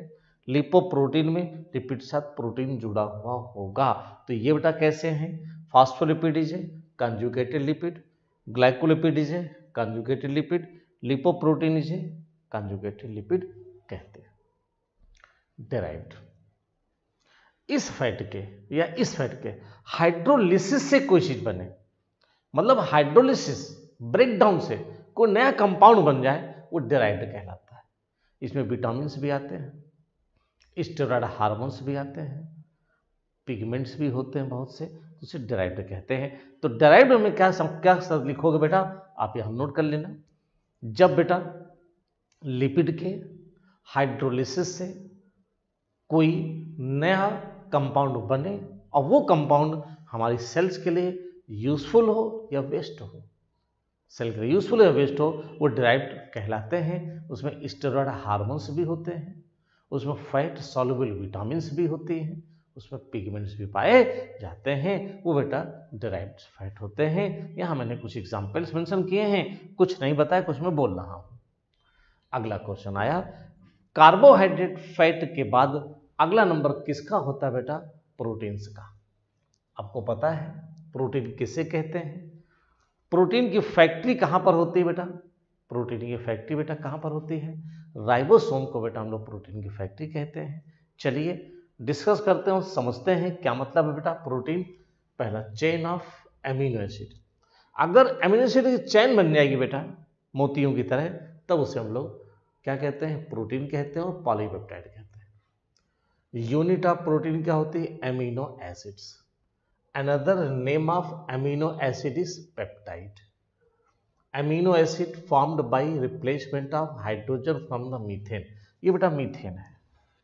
लिपोप्रोटीन में लिपिड के साथ प्रोटीन जुड़ा हुआ होगा। तो ये बेटा कैसे हैं, फॉस्फोलिपिड है कंजुगेटेड लिपिड, ग्लाइकोलिपिड है कंजुगेटेड लिपिड, लिपोप्रोटीन है कंजुगेटेड लिपिड कहते हैं। डेराइव्ड इस फैट के या इस फैट के हाइड्रोलिसिस से कोई चीज बने, मतलब हाइड्रोलिसिस ब्रेकडाउन से कोई नया कंपाउंड बन जाए, वो डेराइव्ड कहलाता है। इसमें विटामिन भी आते हैं, स्टेरॉयड हार्मोन्स भी आते हैं, पिगमेंट्स भी होते हैं बहुत से, तो उसे डेराइव्ड कहते हैं। तो डेराइव्ड में क्या सम, क्या शब्द लिखोगे बेटा, आप यहाँ नोट कर लेना। जब बेटा लिपिड के हाइड्रोलिसिस से कोई नया कंपाउंड बने और वो कंपाउंड हमारी सेल्स के लिए यूजफुल हो या वेस्ट हो, सेल के लिए यूजफुल या वेस्ट हो, वो डेराइव्ड कहलाते हैं। उसमें स्टेरॉयड हार्मोन्स भी होते हैं, उसमें फैट सॉल्युबल विटामिन्स भी होती हैं, उसमें पिगमेंट्स भी पाए जाते हैं, वो बेटा डेराइव्ड फैट होते हैं। यहाँ मैंने कुछ एग्जाम्पल्स मेंशन किए हैं, कुछ नहीं बताया, कुछ मैं बोल रहा हूँ। अगला क्वेश्चन आया, कार्बोहाइड्रेट फैट के बाद अगला नंबर किसका होता है बेटा, प्रोटीन्स का। आपको पता है प्रोटीन किसे कहते हैं, प्रोटीन की फैक्ट्री कहाँ पर होती है बेटा, प्रोटीन की फैक्ट्री बेटा कहाँ पर होती है, राइबोसोम को बेटा हम लोग प्रोटीन की फैक्ट्री कहते हैं। चलिए डिस्कस करते हैं, समझते हैं क्या मतलब है बेटा प्रोटीन। पहला चेन ऑफ एमिनो एसिड, अगर एमिनो एसिड की चैन बन जाएगी बेटा मोतियों की तरह, तब उसे हम लोग क्या कहते हैं, प्रोटीन कहते हैं और पॉलीपेप्टाइड कहते हैं। यूनिट ऑफ प्रोटीन क्या होती है, amino acids. Another name of amino acid is peptide. Amino acid formed by replacement of hydrogen from the methane. ये बेटा मीथेन है,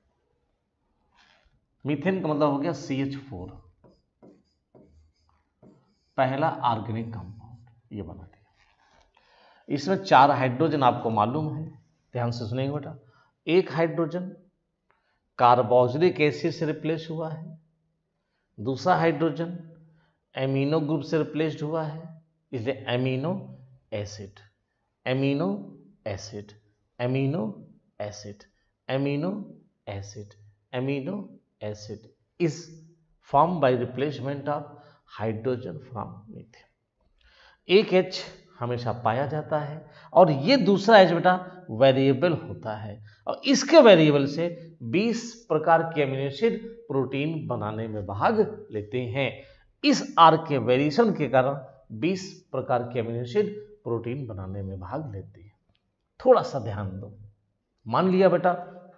मीथेन का मतलब हो गया सी एच फोर, पहला ऑर्गेनिक कंपाउंड ये बना दिया। इसमें चार हाइड्रोजन आपको मालूम है, ध्यान से सुनेंगे बेटा। एक हाइड्रोजन कार्बोक्सिलिक एसिड से रिप्लेस हुआ है, दूसरा हाइड्रोजन एमिनो ग्रुप से रिप्लेस्ड हुआ है, इसलिए amino acid, amino acid, amino acid, amino acid, amino acid is form by replacement of hydrogen from methane. एक एच हमेशा पाया जाता है और ये दूसरा एच बेटा वेरिएबल होता है, और इसके वेरिएबल से बीस प्रकार के एमिनो एसिड प्रोटीन बनाने में भाग लेते हैं। इस आर के वेरिएशन के कारण बीस प्रकार के एमिनो एसिड प्रोटीन बनाने में भाग लेते हैं। थोड़ा सा ध्यान दो, मान लिया बेटा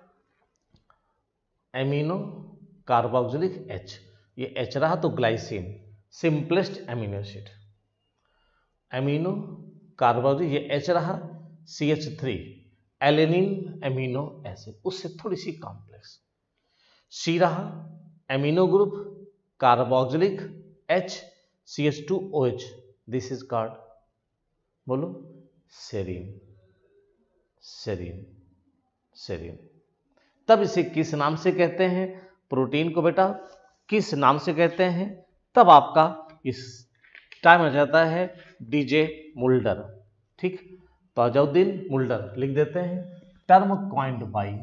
एमिनो कार्बोक्सिलिक एच, ये एच रहा तो glycine simplest amino acid, amino carboxylic ये एच रहा, C H three alanine amino acid, उससे थोड़ी सी कॉम्प्लेक्स, सी रहा amino group carboxylic H C H two O H, this is called बोलो सेरीन, सेरीन, सेरीन। तब इसे किस नाम से कहते हैं, प्रोटीन को बेटा किस नाम से कहते हैं, तब आपका इस टाइम आ जाता है डीजे मुल्डर। ठीक, तो अजउद्दीन मुल्डर लिख देते हैं, term coined by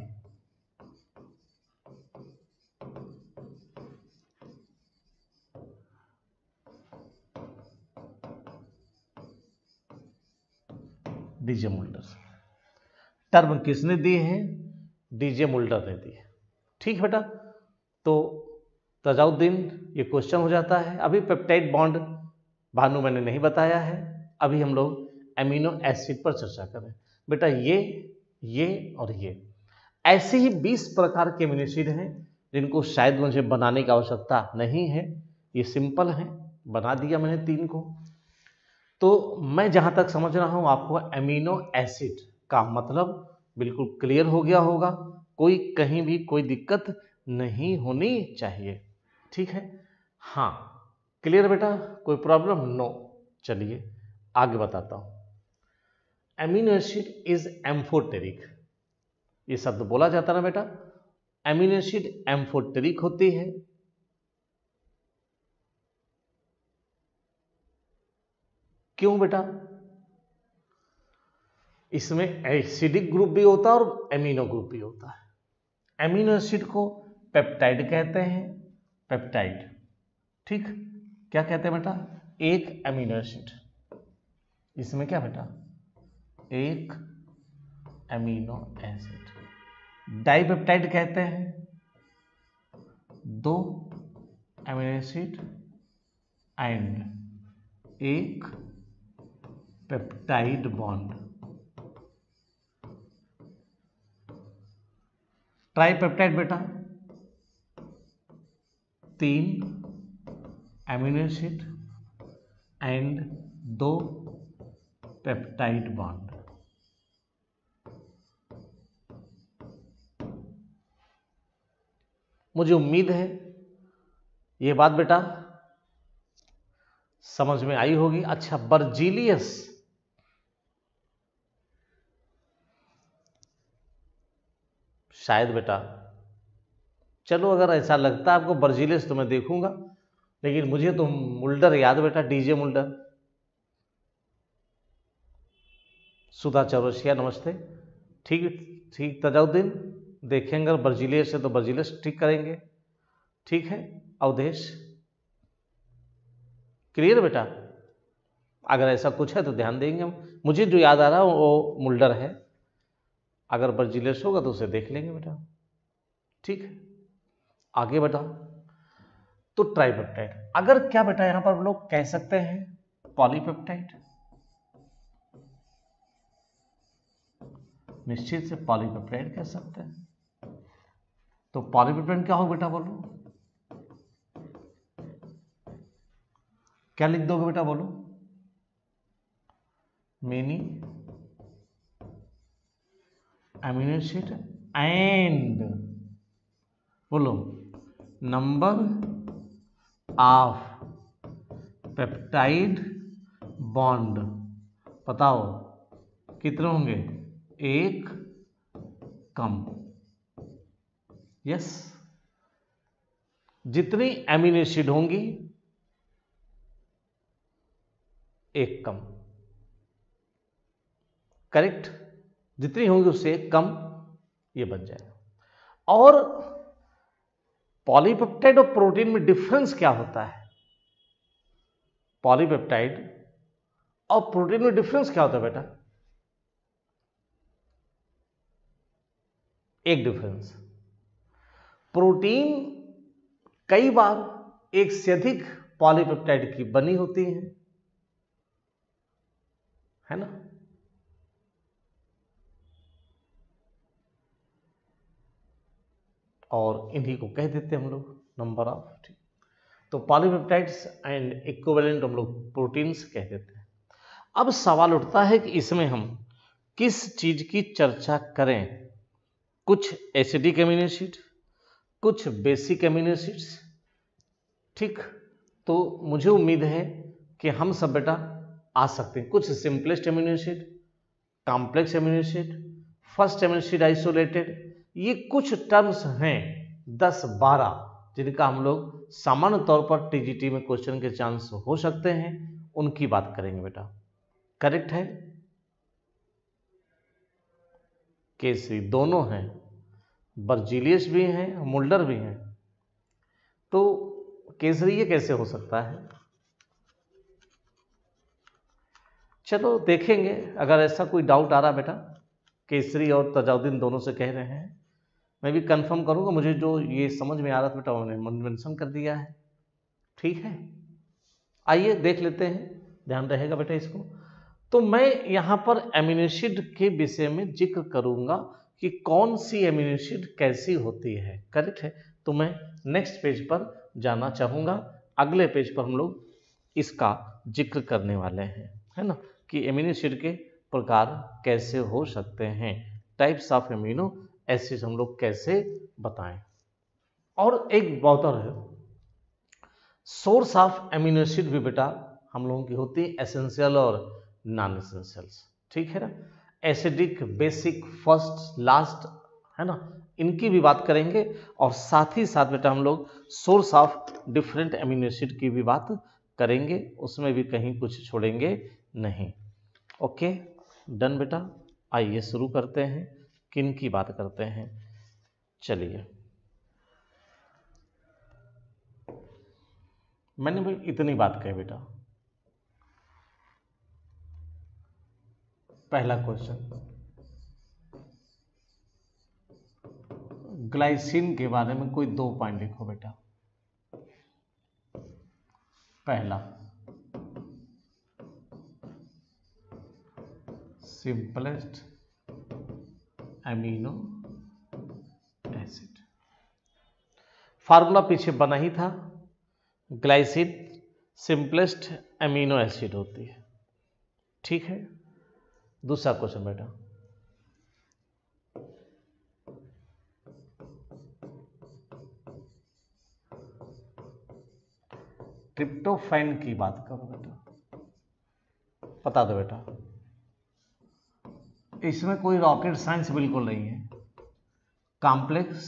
D J Mulder. Term किसने दी है, डीजे मुल्डर ने दी है। ठीक बेटा, तो तजाउद्दीन ये क्वेश्चन हो जाता है। अभी पेप्टाइड बॉन्ड भानु मैंने नहीं बताया है, अभी हम लोग एमिनो एसिड पर चर्चा करें। बेटा ये ये और ये ऐसे ही बीस प्रकार के एमिनो एसिड हैं जिनको शायद मुझे बनाने की आवश्यकता नहीं है, ये सिंपल है, बना दिया मैंने तीन को। तो मैं जहां तक समझ रहा हूं आपको एमिनो एसिड का मतलब बिल्कुल क्लियर हो गया होगा, कोई कहीं भी कोई दिक्कत नहीं होनी चाहिए। ठीक है, हाँ क्लियर बेटा, कोई प्रॉब्लम नो। चलिए आगे बताता हूं। एमिनो एसिड इज एम्फोटेरिक, ये शब्द बोला जाता ना बेटा, एमिनो एसिड एम्फोटेरिक होती है। क्यों बेटा, इसमें एसिडिक ग्रुप भी होता है और एमिनो ग्रुप भी होता है। एमिनो एसिड को पेप्टाइड कहते हैं, पेप्टाइड, ठीक। क्या कहते हैं बेटा? एक एमिनो एसिड, इसमें क्या बेटा? एक एमिनो एसिड। डाइपेप्टाइड कहते हैं दो एमिनो एसिड एंड एक पेप्टाइड बॉन्ड। ट्राइपेप्टाइड बेटा तीन एमिनो एसिड एंड दो पेप्टाइड बॉन्ड। मुझे उम्मीद है ये बात बेटा समझ में आई होगी। अच्छा, बर्जीलियस, शायद बेटा, चलो अगर ऐसा लगता है आपको बर्जीलियस तो मैं देखूंगा, लेकिन मुझे तो मुल्डर याद बेटा, डीजे मुल्डर। सुधा चौरसिया नमस्ते। ठीक ठीक तजाउद्दीन, देखेंगे अगर बर्जीलियस है तो बर्जीलियस ठीक करेंगे। ठीक है अवधेश, क्लियर बेटा? अगर ऐसा कुछ है तो ध्यान देंगे हम। मुझे जो याद आ रहा है वो मुल्डर है, अगर बर्जीलियस होगा तो उसे देख लेंगे बेटा। ठीक है, आगे बेटा। तो ट्राइपेप्टाइड, अगर क्या बेटा यहां पर हम लोग कह सकते हैं पॉलीपेप्टाइड, निश्चित से पॉलीपेप्टाइड कह सकते हैं। तो पॉलीपेप्टाइड क्या हो बेटा बोलो? क्या लिख दोगे बेटा बोलो? मेनी एमिनो एसिड एंड बोलो नंबर ऑफ पेप्टाइड बॉन्ड। बताओ कितने होंगे? एक कम। यस, जितनी एमिनो एसिड होंगी एक कम, करेक्ट। जितनी होंगी उससे एक कम, ये बन जाएगा। और पॉलीपेप्टाइड और प्रोटीन में डिफरेंस क्या होता है? पॉलीपेप्टाइड और प्रोटीन में डिफरेंस क्या होता है बेटा? एक डिफरेंस, प्रोटीन कई बार एक से अधिक पॉलीपेप्टाइड की बनी होती है, है ना? और इन्हीं को कह देते हैं हम लोग नंबर ऑफ। ठीक, तो पॉलीपेप्टाइड्स एंड इक्विवेलेंट हम लोग प्रोटीन्स कह देते हैं। अब सवाल उठता है कि इसमें हम किस चीज की चर्चा करें? कुछ एसिडिक एमिनो एसिड, कुछ बेसिक एमिनो एसिड्स। ठीक, तो मुझे उम्मीद है कि हम सब बेटा आ सकते हैं। कुछ simplest amino acid, complex amino acid, first amino acid isolated, ये कुछ टर्म्स हैं दस बारह जिनका हम लोग सामान्य तौर पर टीजीटी में क्वेश्चन के चांस हो सकते हैं, उनकी बात करेंगे बेटा। करेक्ट है? केसरी दोनों हैं, बर्जीलियस भी हैं, मुल्डर भी हैं। तो केसरी ये कैसे हो सकता है? चलो देखेंगे। अगर ऐसा कोई डाउट आ रहा बेटा, केसरी और तजाउद्दीन दोनों से कह रहे हैं, मैं भी कंफर्म करूंगा। मुझे जो ये समझ में आ रहा था बेटा उन्होंने मेंशन कर दिया है। ठीक है, आइए देख लेते हैं, ध्यान रहेगा बेटा इसको। तो मैं यहां पर एमिनो एसिड के विषय में जिक्र करूंगा कि कौन सी एमिनो एसिड कैसी होती है। करेक्ट है? तो मैं नेक्स्ट पेज पर जाना चाहूंगा। अगले पेज पर हम लोग इसका जिक्र करने वाले हैं, है ना, कि एमिनो एसिड के प्रकार कैसे हो सकते हैं, टाइप्स ऑफ एमिनो एसिड हम लोग कैसे बताएं। और एक बहुत और है, सोर्स ऑफ एमिनो एसिड भी बेटा हम लोगों की होती है, एसेंशियल और नॉन एसेंशियल्स। ठीक है ना, एसिडिक, बेसिक, फर्स्ट, लास्ट, है ना, इनकी भी बात करेंगे। और साथ ही साथ बेटा हम लोग source of different amino acid की भी बात करेंगे, उसमें भी कहीं कुछ छोड़ेंगे नहीं। ओके, डन बेटा। आइए शुरू करते हैं। किन की बात करते हैं? चलिए, मैंने भाई इतनी बात कही बेटा। पहला क्वेश्चन, ग्लाइसिन के बारे में कोई दो पॉइंट लिखो बेटा। पहला, सिंपलेस्ट एमिनो एसिड। फार्मूला पीछे बना ही था, ग्लाइसिन सिंपलेस्ट एमिनो एसिड होती है। ठीक है, दूसरा क्वेश्चन बेटा, ट्रिप्टोफैन की बात करो बेटा, बता दो बेटा। इसमें कोई रॉकेट साइंस बिल्कुल नहीं है। कॉम्प्लेक्स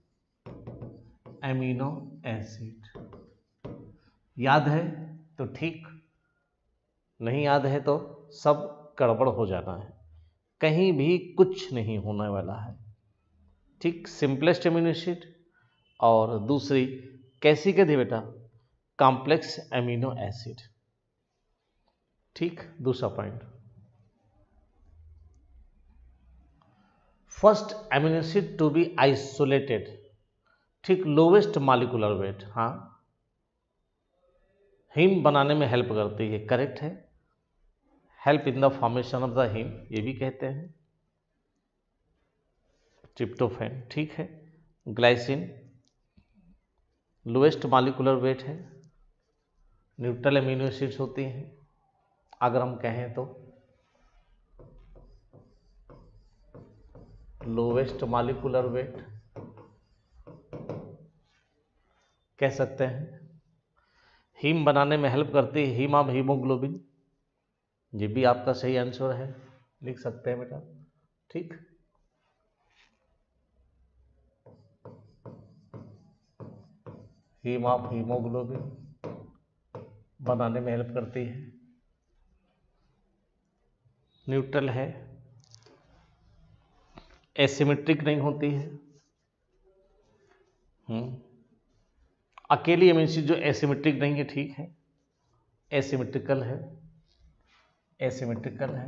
एमिनो एसिड, याद है तो ठीक, नहीं याद है तो सब गड़बड़ हो जाना है, कहीं भी कुछ नहीं होने वाला है। ठीक, सिंपलेस्ट एमिनो एसिड और दूसरी कैसी कहती बेटा, कॉम्प्लेक्स एमिनो एसिड। ठीक, दूसरा point, first amino acid to be isolated. ठीक, लोवेस्ट मॉलिक्यूलर वेट, हाँ, हीम बनाने में हेल्प करती है, करेक्ट है, help in the formation of the heme, ये भी कहते हैं ट्रिप्टोफैन। ठीक है, ग्लाइसिन लोएस्ट मॉलिक्यूलर वेट है, न्यूट्रल एमिनो एसिड्स होती हैं, अगर हम कहें तो लोवेस्ट मॉलिक्यूलर वेट कह सकते हैं। हीम बनाने में हेल्प करती है, हीम ऑफ हीमोग्लोबिन, ये भी आपका सही आंसर है, लिख सकते हैं बेटा। ठीक, हीम ऑफ हीमोग्लोबिन बनाने में हेल्प करती है, न्यूट्रल है, एसिमेट्रिक नहीं होती है। हम्म अकेली एमिनो एसिड जो एसिमेट्रिक नहीं है, ठीक है, एसिमेट्रिकल है, एसिमेट्रिकल है,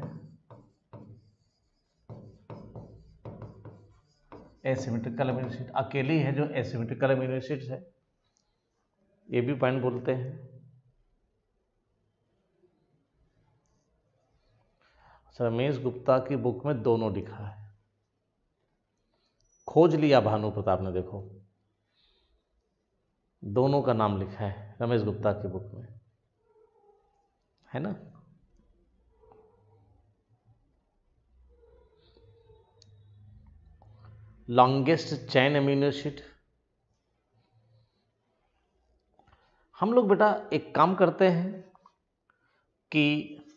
एसिमेट्रिकल एमिनो एसिड अकेली है जो एसिमेट्रिकल एमिनो एसिड्स है, ये भी पॉइंट बोलते हैं। रमेश गुप्ता की बुक में दोनों लिखा है, खोज लिया भानु प्रताप ने, देखो दोनों का नाम लिखा है रमेश गुप्ता की बुक में, है ना। लॉन्गेस्ट चैन एमिनो एसिड, हम लोग बेटा एक काम करते हैं कि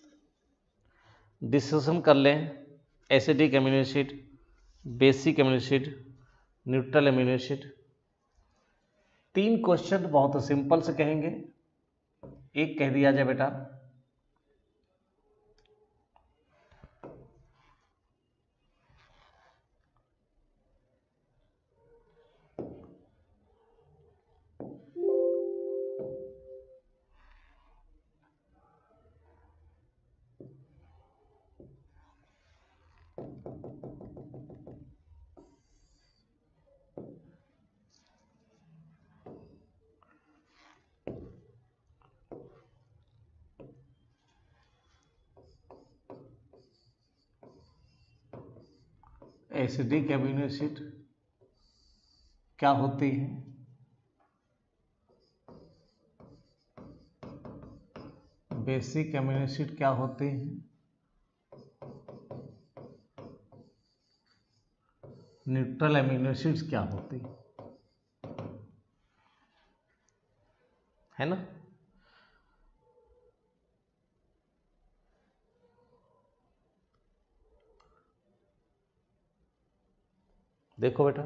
डिस्कशन कर लें, acidic amino acid, basic amino acid, neutral amino acid. तीन क्वेश्चन बहुत सिंपल से कहेंगे, एक कह दिया जाए बेटा, एसिडिक एमिनो एसिड क्या होती है, बेसिक एमिनो एसिड क्या होती है, न्यूट्रल एमिनो एसिड्स क्या होती है ना। देखो बेटा,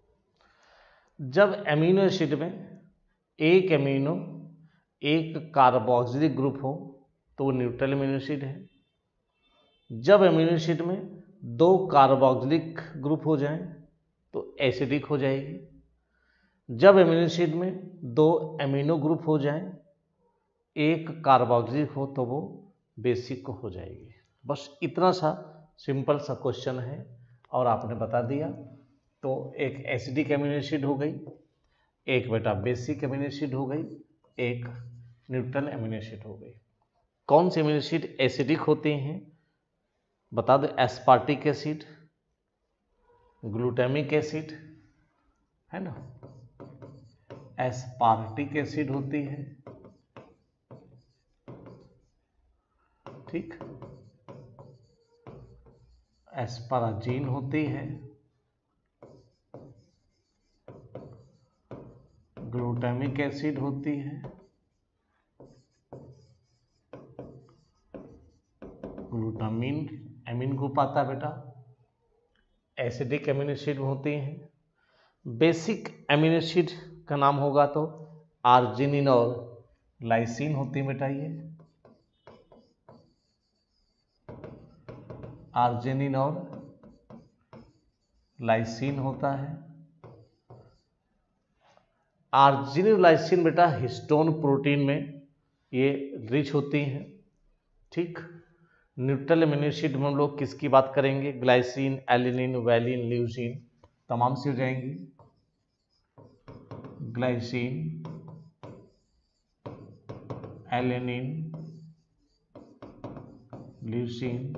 जब एमिनो एसिड में एक एमिनो एक कार्बोक्सिलिक ग्रुप हो तो वो न्यूट्रल एमिनो एसिड है। जब एमिनो एसिड में दो कार्बोक्सिलिक ग्रुप हो जाएं तो एसिडिक हो जाएगी। जब एमिनो एसिड में दो एमिनो ग्रुप हो जाए, एक कार्बोक्सिलिक हो, तो वो बेसिक हो जाएगी। बस इतना सा सिंपल सा क्वेश्चन है और आपने बता दिया। तो एक एसिडिक एमिनो एसिड हो गई, एक बेटा बेसिक एमिनो एसिड हो गई, एक न्यूट्रल एमिनो एसिड हो गई। कौन से एमिनो एसिड एसिडिक होते हैं बता दो। एस्पार्टिक एसिड, ग्लूटामिक एसिड, है ना, एस्पार्टिक एसिड होती है, ठीक, एस्पाराजीन होती है, ग्लूटामिक एसिड होती है, ग्लूटामिन एमिन ग्रुप आता है बेटा, एसिडिक एमिनो एसिड होती हैं। बेसिक एमिनो एसिड का नाम होगा तो आर्जिनिन और लाइसिन होती है बेटा। ये आर्जिनिन और लाइसिन होता है। आर्जिनिन और लाइसिन बेटा हिस्टोन प्रोटीन में ये रिच होती हैं, ठीक। न्यूट्रल एमिनो एसिड में हम लोग किसकी बात करेंगे? ग्लाइसिन, एलिनिन, वैलिन, ल्यूसीन, तमाम सी हो जाएंगी। ग्लाइसिन, एलिनिन, ल्यूसीन,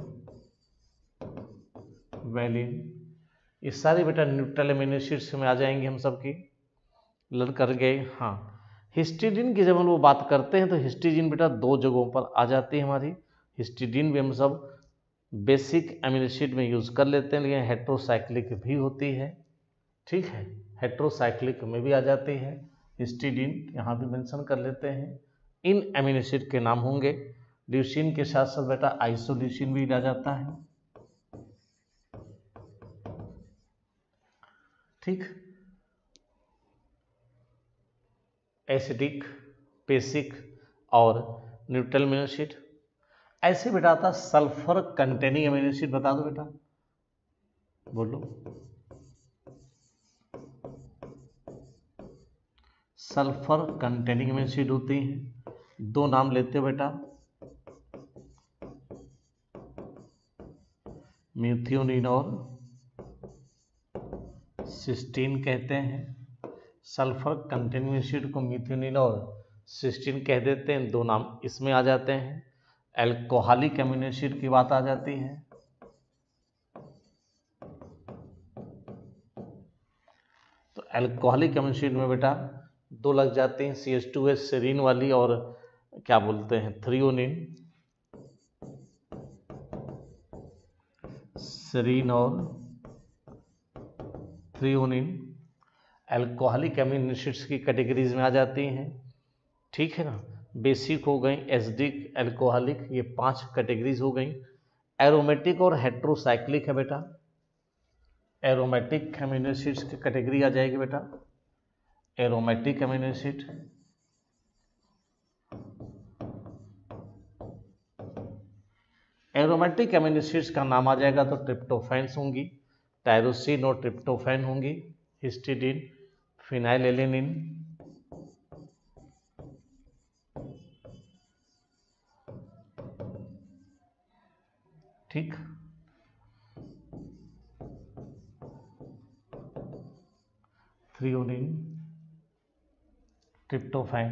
वैलिन, ये सारे बेटा न्यूट्रल एमिनो एसिड्स में आ जाएंगे हम सब की। लर्न कर गए। हाँ, हिस्टिडीन की जब हम लोग बात करते हैं तो हिस्टिडीन बेटा दो जगहों पर आ जाती है हमारी। हिस्टिडीन भी हम सब बेसिक एमिनो एसिड में यूज़ कर लेते हैं, लेकिन हेट्रोसाइक्लिक भी होती है, ठीक है, हेट्रोसाइक्लिक में भी आ जाती है हिस्टिडीन, यहाँ भी मेंशन कर लेते हैं। इन एमिनो एसिड के नाम होंगे। ल्यूसीन के साथ साथ बेटा आइसोल्यूसीन भी आ जाता है, ठीक। एसिडिक, बेसिक और न्यूट्रल एमिनो एसिड। ऐसे बेटा आता सल्फर कंटेनिंग एमिनो एसिड, बता दो बेटा, बोलो। सल्फर कंटेनिंग एमिनो एसिड होती हैं, दो नाम लेते हो बेटा, मीथियोनिन और सिस्टीन कहते हैं। सल्फर कंटेनिंग एसिड को मीथियोनिन और सिस्टीन कह देते हैं, दो नाम इसमें आ जाते हैं। एल्कोहलिक एमिनो एसिड की बात आ जाती है, तो एल्कोहलिक एमिनो एसिड में बेटा दो लग जाते हैं, C H two S serine वाली और क्या बोलते हैं थ्रियोनिन, सेरीन और थ्रियोनिन एल्कोहलिक एमिनो एसिड्स की कैटेगरीज में आ जाती हैं, ठीक है ना। बेसिक हो गई, एसिडिक, एल्कोहलिक, ये पांच कैटेगरीज हो गई। एरोमेटिक और हेट्रोसाइक्लिक है बेटा, एरोमेटिक एमिनो एसिड्स की कैटेगरी आ जाएगी बेटा, aromatic amino acid, aromatic amino acids का नाम आ जाएगा तो ट्रिप्टोफैन्स होंगी, टायरोसिन और ट्रिप्टोफैन होंगी, हिस्टिडीन, फिनाइलएलेनिन, ठीक, थ्रियोनिन, ट्रिप्टोफैन,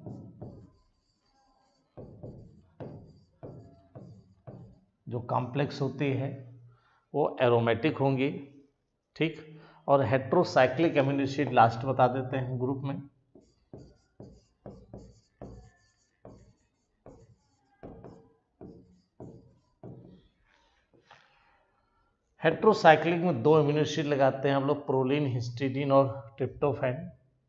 जो कॉम्प्लेक्स होती है वो एरोमेटिक होंगी, ठीक। और हेट्रोसाइक्लिक एमिनो एसिड लास्ट बता देते हैं ग्रुप में। हेट्रोसाइक्लिक में दो एमिनो एसिड लगाते हैं हम लोग, प्रोलिन, हिस्टिडीन और ट्रिप्टोफैन।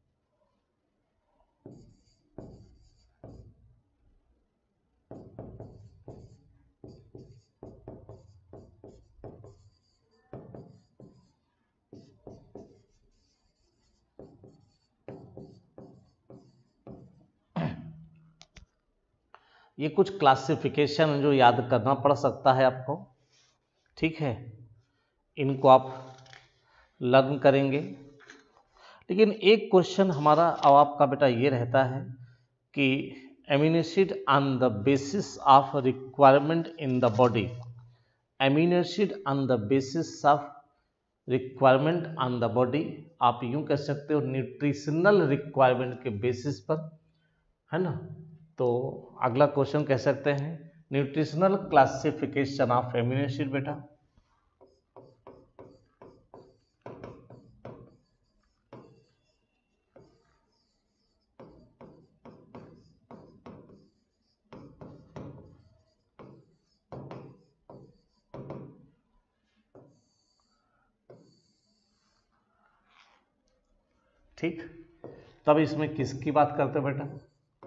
ये कुछ क्लासिफिकेशन जो याद करना पड़ सकता है आपको, ठीक है, इनको आप लर्न करेंगे। लेकिन एक क्वेश्चन हमारा अब आपका बेटा ये रहता है कि amino acid on the basis of requirement in the body, amino acid on the basis of requirement on the body, आप यूं कह सकते हो न्यूट्रिशनल रिक्वायरमेंट के बेसिस पर, है ना। तो अगला क्वेश्चन कह सकते हैं nutritional classification of amino acid बेटा। ठीक, तब इसमें किसकी बात करते हैं बेटा?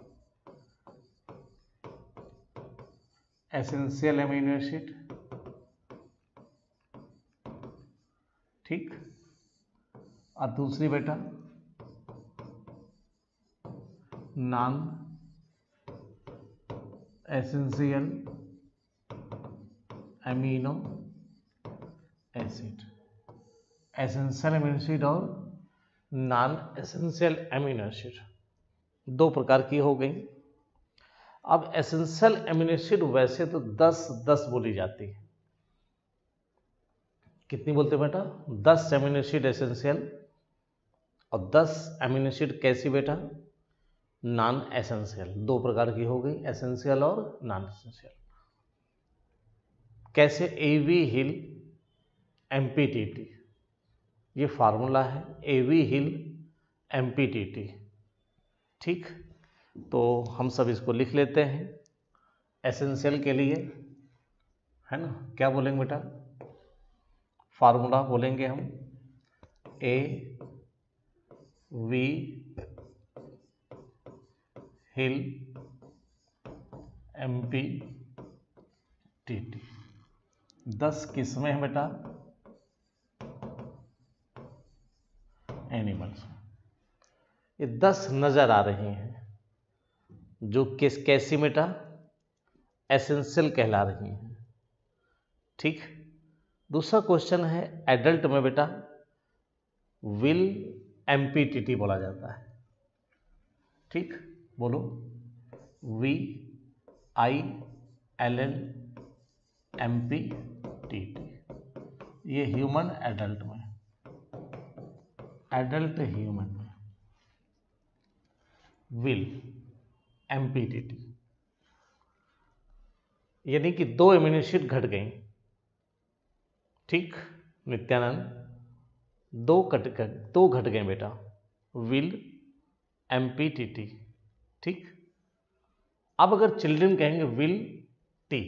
एसेंशियल एमिनो एसिड, ठीक। और दूसरी बेटा non essential amino acid, essential amino acid और नॉन एसेंशियल एमिनो एसिड दो प्रकार की हो गई। अब एसेंशियल एमिनो एसिड वैसे तो दस दस बोली जाती है। कितनी बोलते हैं बेटा? दस एमिनो एसिड एसेंशियल और दस एमिनो एसिड कैसी बेटा? Non essential. दो प्रकार की हो गई, एसेंशियल और नॉन एसेंशियल। कैसे? एवी हिल एमपीटीटी, ये फार्मूला है, एवी हिल एमपीटीटी, ठीक। तो हम सब इसको लिख लेते हैं। एसेंशियल के लिए, है ना, क्या बोलेंगे बेटा? फार्मूला बोलेंगे हम A V hill M P T T. दस किस्में हैं बेटा एनिमल्स, ये दस नजर आ रही हैं जो किस कैसी बेटा? एसेंशियल कहला रही हैं, ठीक। दूसरा क्वेश्चन है एडल्ट में बेटा विल एमपीटीटी बोला जाता है, ठीक। बोलो V I L L M P T T, ये ह्यूमन एडल्ट में, एडल्ट ह्यूमन में विल एमपीटीटी, यानी कि दो एमिनो एसिड घट गई, ठीक। नित्यानंद दो कट दो घट गए बेटा, विल एमपीटीटी, ठीक। अब अगर चिल्ड्रन कहेंगे will T,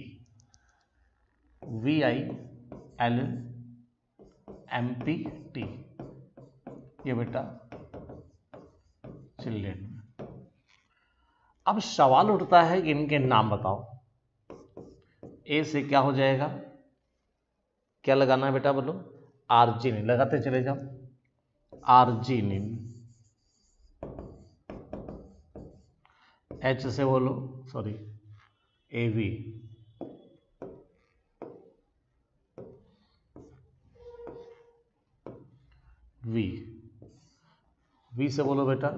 V I L M P T, ये बेटा चिल्ड्रन में। अब सवाल उठता है कि इनके नाम बताओ। ए से क्या हो जाएगा? क्या लगाना है बेटा? बोलो आर्जिनिन, लगाते चले जाओ आर्जिनिन। एच से बोलो सॉरी एवी, वी, वी से बोलो बेटा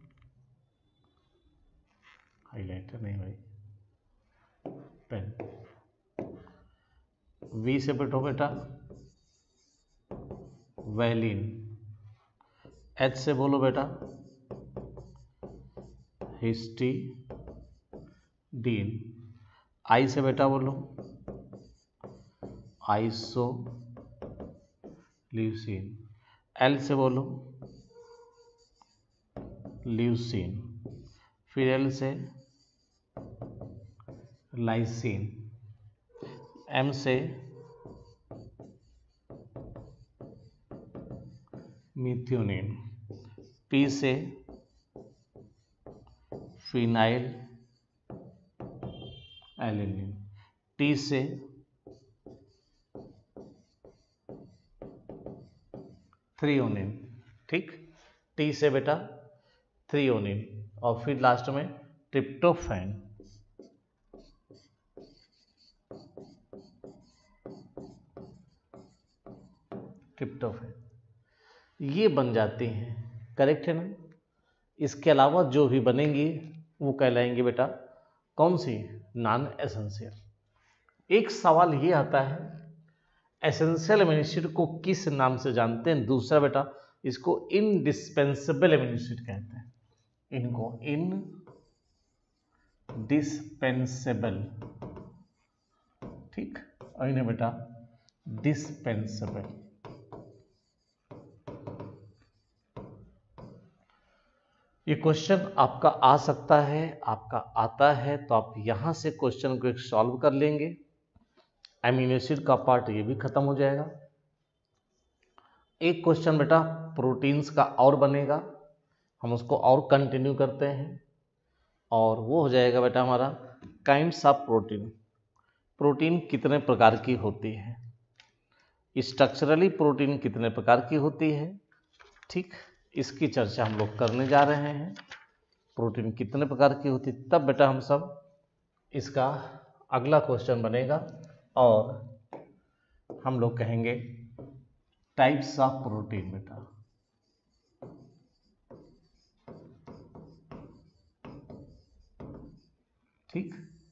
हाइलाइटर नहीं भाई, पेन। वी से बैठो बेटा वैलिन। एच से बोलो बेटा हिस्टीडीन। आई से बेटा बोलो आइसोल्यूसिन। एल से बोलो ल्यूसिन। फिर एल से लाइसिन। एम से मिथ्योनिन। पी से फिनाइल एलिनिन। टी से थ्रियोनिन, ठीक। टी से बेटा थ्रियोनिन और फिर लास्ट में ट्रिप्टोफैन। ट्रिप्टोफैन ये बन जाती हैं, करेक्ट है ना। इसके अलावा जो भी बनेंगी वो कहलाएंगे बेटा कौन सी, नॉन एसेंशियल। एक सवाल ये आता है एसेंशियल अमीनो एसिड को किस नाम से जानते हैं, दूसरा बेटा इसको इनडिस्पेंसेबल अमीनो एसिड कहते हैं, इनको इनडिस्पेंसेबल, ठीक, और इन्हें बेटा डिस्पेंसेबल। ये क्वेश्चन आपका आ सकता है, आपका आता है, तो आप यहां से क्वेश्चन को एक सॉल्व कर लेंगे, अमीनो एसिड का पार्ट ये भी खत्म हो जाएगा। एक क्वेश्चन बेटा प्रोटीन्स का और बनेगा, हम उसको और कंटिन्यू करते हैं, और वो हो जाएगा बेटा हमारा काइंड्स ऑफ प्रोटीन। प्रोटीन कितने प्रकार की होती है, स्ट्रक्चरली प्रोटीन कितने प्रकार की होती है, ठीक, इसकी चर्चा हम लोग करने जा रहे हैं। प्रोटीन कितने प्रकार की होती, तब बेटा हम सब इसका अगला क्वेश्चन बनेगा और हम लोग कहेंगे टाइप्स ऑफ प्रोटीन बेटा। ठीक,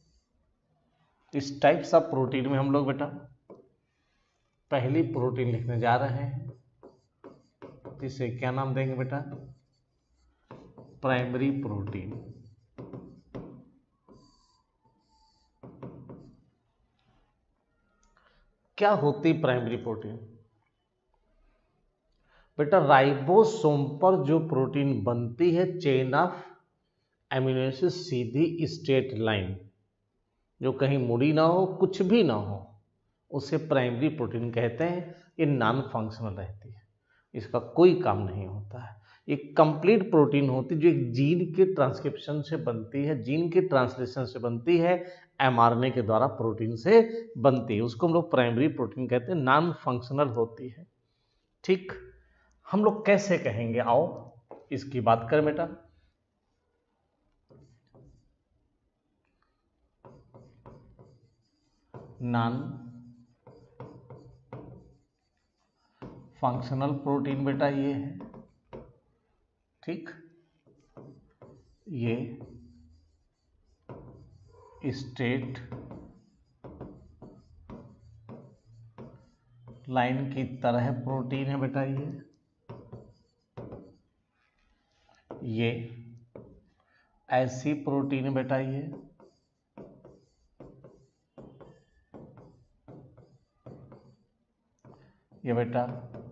इस टाइप्स ऑफ प्रोटीन में हम लोग बेटा पहली प्रोटीन लिखने जा रहे हैं, इसे क्या नाम देंगे बेटा, प्राइमरी प्रोटीन। क्या होती प्राइमरी प्रोटीन बेटा, राइबोसोम पर जो प्रोटीन बनती है चेन ऑफ एमिनो एसिड सीधी स्ट्रेट लाइन, जो कहीं मुड़ी ना हो, कुछ भी ना हो, उसे प्राइमरी प्रोटीन कहते हैं। ये नॉन फंक्शनल रहती है, इसका कोई काम नहीं होता है। एक कंप्लीट प्रोटीन होती है जो एक जीन के ट्रांसक्रिप्शन से बनती है, जीन के ट्रांसलेशन से बनती है, एमआरएनए के द्वारा प्रोटीन से बनती है, उसको हम लोग प्राइमरी प्रोटीन कहते हैं, नॉन फंक्शनल होती है। ठीक, हम लोग कैसे कहेंगे, आओ इसकी बात करें बेटा। नॉन फंक्शनल प्रोटीन बेटा ये है, ठीक, ये स्ट्रेट लाइन की तरह प्रोटीन है बेटा, ये ये ऐसी प्रोटीन है बेटा, ये ये बेटा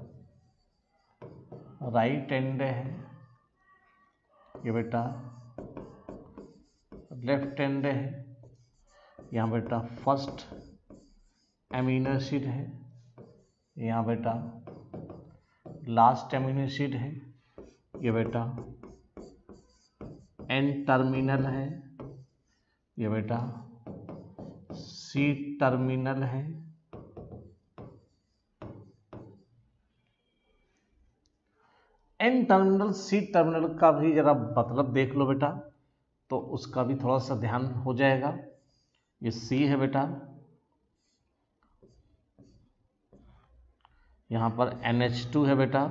राइट एंड है, ये बेटा लेफ्ट एंड है, यहाँ बेटा फर्स्ट एमिनो एसिड है, यहाँ बेटा लास्ट एमिनो एसिड है, ये बेटा एन टर्मिनल है, ये बेटा सी टर्मिनल है, एन टर्मिनल सी टर्मिनल का भी जरा मतलब देख लो बेटा, तो उसका भी थोड़ा सा ध्यान हो जाएगा। ये सी है बेटा, यहां पर एन एच टू है बेटा,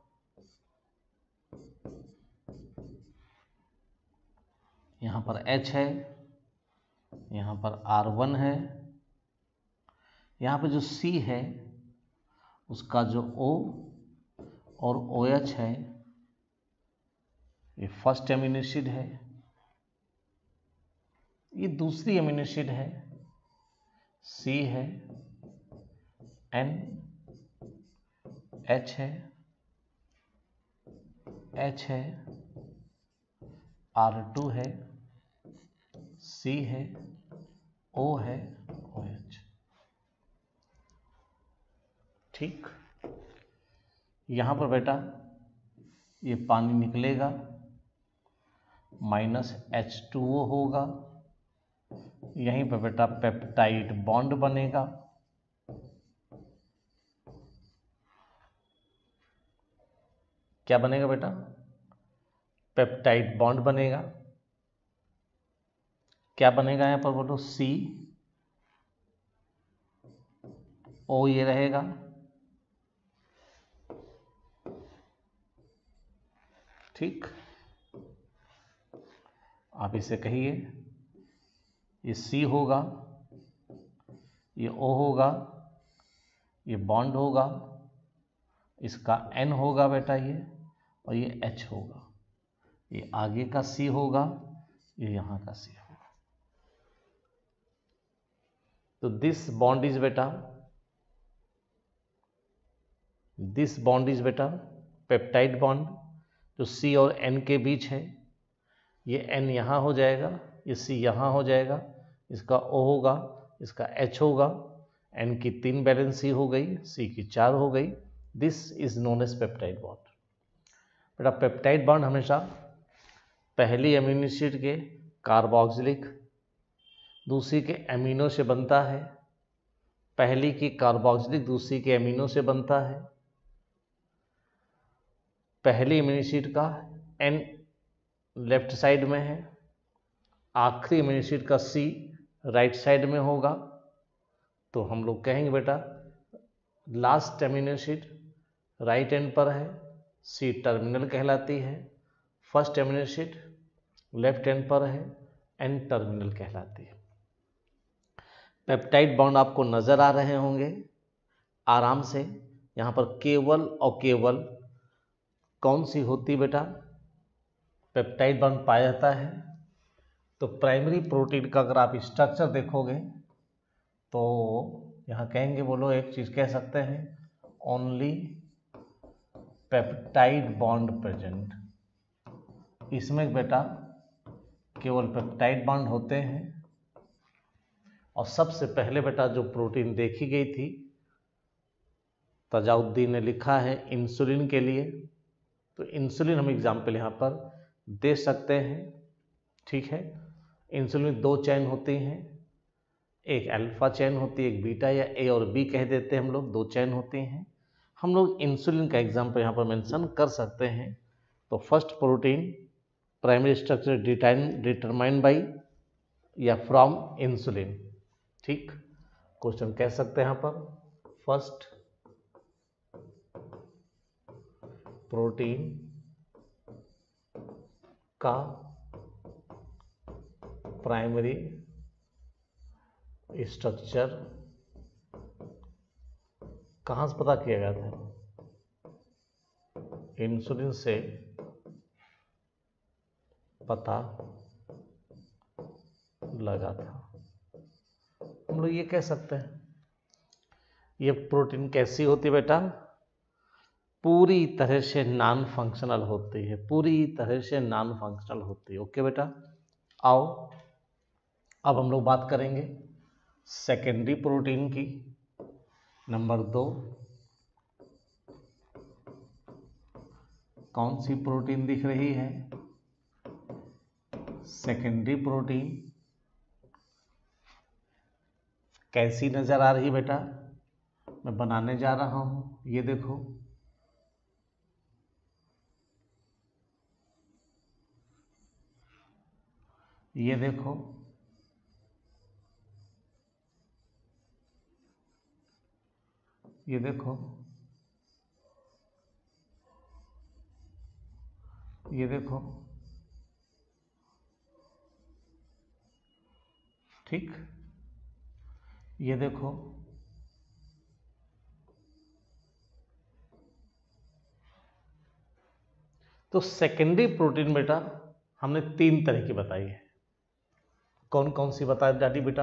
यहां पर H है, यहां पर आर वन है, यहां पर जो C है उसका जो O और OH है, ये फर्स्ट एमिनो एसिड है, ये दूसरी एमिनो एसिड है, C है, N H है, H है, आर टू है, C है, O है, OH। ठीक, यहां पर बेटा ये पानी निकलेगा, माइनस एच टू ओ होगा, यहीं पर बेटा पेप्टाइड बॉन्ड बनेगा, क्या बनेगा बेटा, पेप्टाइड बॉन्ड बनेगा, क्या बनेगा यहां पर बोलो, सी ओ ये रहेगा, ठीक, आप इसे कहिए, ये सी होगा, ये ओ होगा, ये बॉन्ड होगा, इसका एन होगा बेटा ये, और ये एच होगा, ये आगे का सी होगा, ये यहां का सी होगा। तो दिस बॉन्ड इज बेटा, दिस बॉन्ड इज बेटा पेप्टाइड बॉन्ड, जो सी और एन के बीच है। ये एन यहाँ हो जाएगा, ये सी यहाँ हो जाएगा, इसका ओ होगा, इसका एच होगा, एन की तीन वैलेंसी हो गई, सी की चार हो गई। This is known as peptide bond. बेटा पेप्टाइड बॉन्ड हमेशा पहली अमीनो एसिड के कार्बोक्सिलिक, दूसरी के एमिनो से बनता है, पहली की कार्बोक्सिलिक दूसरी के एमिनो से बनता है, पहली अमीनो एसिड का एन लेफ्ट साइड में है, आखिरी अमीनो एसिड का सी राइट साइड में होगा। तो हम लोग कहेंगे बेटा last amino acid right end पर है, सी टर्मिनल कहलाती है, first amino acid left end पर है, एन टर्मिनल कहलाती है। पेप्टाइड बॉन्ड आपको नजर आ रहे होंगे आराम से। यहां पर केवल और केवल कौन सी होती बेटा पेप्टाइड बॉन्ड पाया जाता है? तो प्राइमरी प्रोटीन का अगर आप स्ट्रक्चर देखोगे तो यहाँ कहेंगे, बोलो एक चीज कह सकते हैं, ओनली पेप्टाइड बॉन्ड प्रेजेंट। इसमें बेटा केवल पेप्टाइड बॉन्ड होते हैं। और सबसे पहले बेटा जो प्रोटीन देखी गई थी, तजाउद्दीन ने लिखा है इंसुलिन के लिए। तो इंसुलिन हम एग्जाम्पल यहाँ पर दे सकते हैं, ठीक है। इंसुलिन दो चेन होती हैं, एक अल्फा चेन होती है, एक बीटा या ए और बी कह देते हैं हम लोग, दो चेन होती हैं। हम लोग इंसुलिन का एग्जाम्पल यहाँ पर मेंशन कर सकते हैं। तो first protein primary structure determined by या फ्रॉम इंसुलिन, ठीक। क्वेश्चन कह सकते हैं यहाँ पर फर्स्ट प्रोटीन का प्राइमरी स्ट्रक्चर कहां से पता किया गया था? इंसुलिन से पता लगा था। हम लोग ये कह सकते हैं ये प्रोटीन कैसी होती है बेटा? पूरी तरह से नॉन फंक्शनल होती है, पूरी तरह से नॉन फंक्शनल होती है। ओके बेटा, आओ अब हम लोग बात करेंगे सेकेंडरी प्रोटीन की। नंबर दो, कौन सी प्रोटीन दिख रही है? सेकेंडरी प्रोटीन कैसी नजर आ रही बेटा? मैं बनाने जा रहा हूं, ये देखो, ये देखो, ये देखो, ये देखो, ठीक, ये देखो, तो सेकेंडरी प्रोटीन बेटा हमने तीन तरह की बताई है। कौन कौन सी बता डाली बेटा?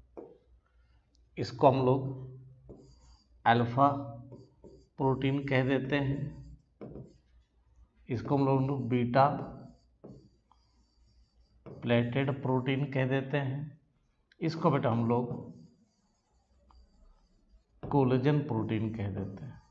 इसको हम लोग अल्फा प्रोटीन कह देते हैं, इसको हम लोग बीटा प्लेटेड प्रोटीन कह देते हैं, इसको बेटा हम लोग कोलेजन प्रोटीन कह देते हैं।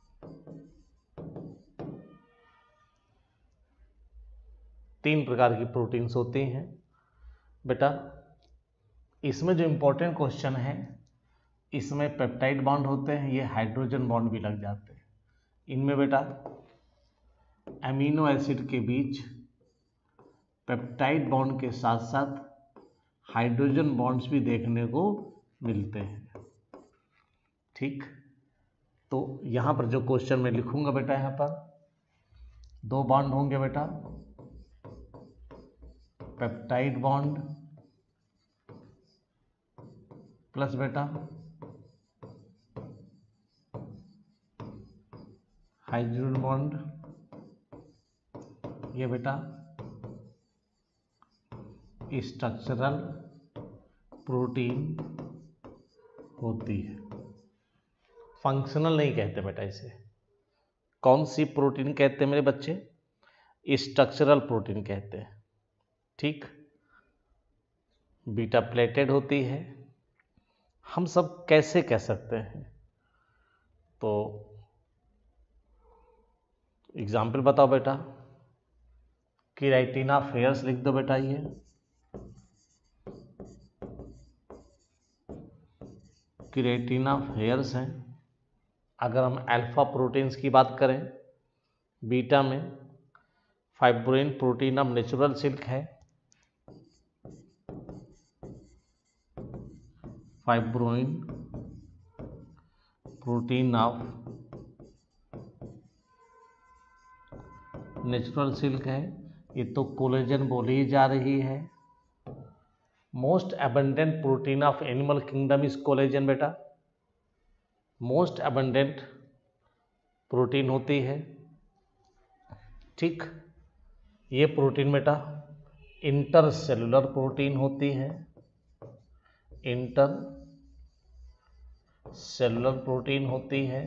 तीन प्रकार की प्रोटीन्स होती हैं बेटा। इसमें जो इंपॉर्टेंट क्वेश्चन है, इसमें पेप्टाइड बॉन्ड होते हैं, ये हाइड्रोजन बॉन्ड भी लग जाते हैं। इनमें बेटा अमीनो एसिड के बीच पेप्टाइड बॉन्ड के साथ साथ हाइड्रोजन बॉन्ड्स भी देखने को मिलते हैं, ठीक। तो यहां पर जो क्वेश्चन मैं लिखूंगा बेटा, यहां पर दो बॉन्ड होंगे बेटा, पेप्टाइड बॉन्ड प्लस बेटा हाइड्रोजन बॉन्ड, ये बेटा स्ट्रक्चरल प्रोटीन होती है। फंक्शनल नहीं कहते बेटा इसे। कौन सी प्रोटीन कहते हैं मेरे बच्चे? स्ट्रक्चरल प्रोटीन कहते हैं। ठीक, बीटा प्लेटेड होती है। हम सब कैसे कह सकते हैं? तो एग्जाम्पल बताओ बेटा। केराटिन ऑफ हेयर्स लिख दो बेटा। ये केराटिन ऑफ हेयर्स हैं। अगर हम अल्फा प्रोटीन्स की बात करें, बीटा में fibroin protein of natural silk है। Fibroin protein of natural silk है। ये तो कोलेजन बोली जा रही है। Most abundant protein of animal kingdom is collagen बेटा। मोस्ट अबंडेंट प्रोटीन होती है। ठीक, ये प्रोटीन बेटा इंटरसेलुलर प्रोटीन होती है। इंटर सेलुलर प्रोटीन होती है।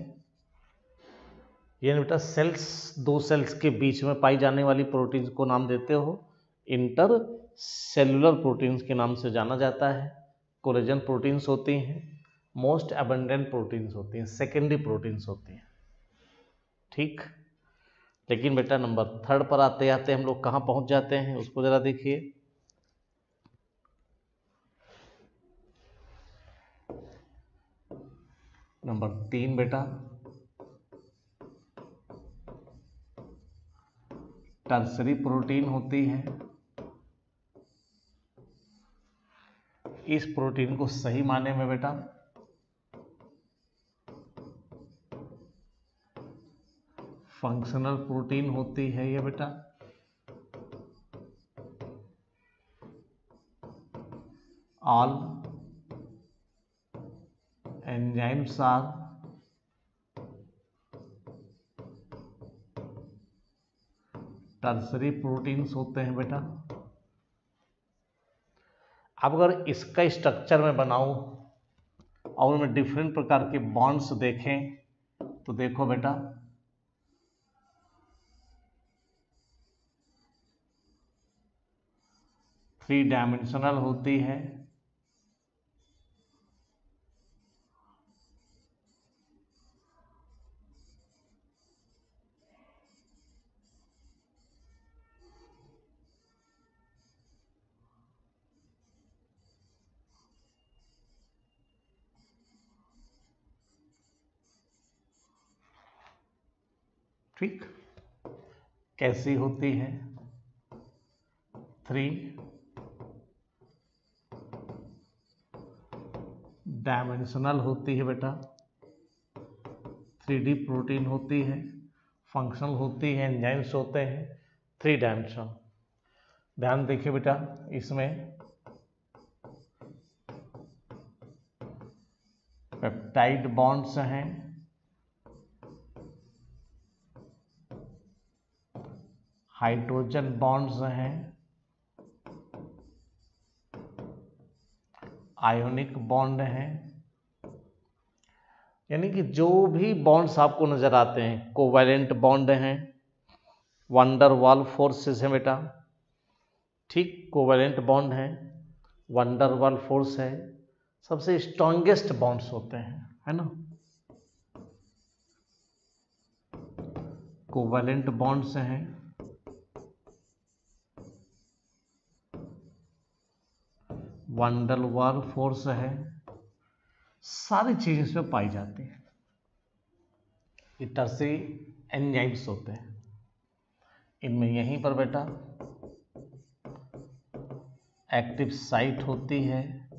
ये बेटा सेल्स, दो सेल्स के बीच में पाई जाने वाली प्रोटीन्स को नाम देते हो इंटर सेलुलर प्रोटीन्स के नाम से जाना जाता है। कोलेजन प्रोटीन्स होती हैं। मोस्ट अबंडेंट प्रोटीन्स होती हैं। सेकेंडरी प्रोटीन्स होती हैं। ठीक, लेकिन बेटा नंबर थर्ड पर आते आते हम लोग कहाँ पहुँच जाते हैं उसको ज़रा देखिए। नंबर तीन बेटा टर्सरी प्रोटीन होती है। इस प्रोटीन को सही माने में बेटा फंक्शनल प्रोटीन होती है। ये बेटा all enzymes are tertiary proteins होते हैं बेटा। अब अगर इसका स्ट्रक्चर में बनाऊं और उनमें डिफरेंट प्रकार के बॉन्ड्स देखें तो देखो बेटा थ्री डायमेंशनल होती है। ठीक, कैसी होती है? थ्री डायमेंशनल होती है बेटा। थ्री डी प्रोटीन होती है। फंक्शनल होती है। एंजाइम्स होते हैं। Three dimensional. ध्यान देखिए बेटा, इसमें पेप्टाइड बॉन्ड्स हैं, हाइड्रोजन बॉन्ड्स हैं, आयोनिक बॉन्ड हैं। यानी कि जो भी बॉन्ड्स आपको नजर आते हैं, कोवैलेंट बॉन्ड हैं, वंडर वाल फोर्सेस हैं बेटा। ठीक, कोवैलेंट बॉन्ड है, वंडर वाल फोर्स है, सबसे स्ट्रॉन्गेस्ट बॉन्ड्स होते हैं, है ना। कोवैलेंट बॉन्ड्स हैं, वंडर वाल फोर्स है, सारी चीजें इसमें पाई जाती है। ये टर्सरी एंजाइम्स होते हैं। इनमें यहीं पर बेटा एक्टिव साइट होती है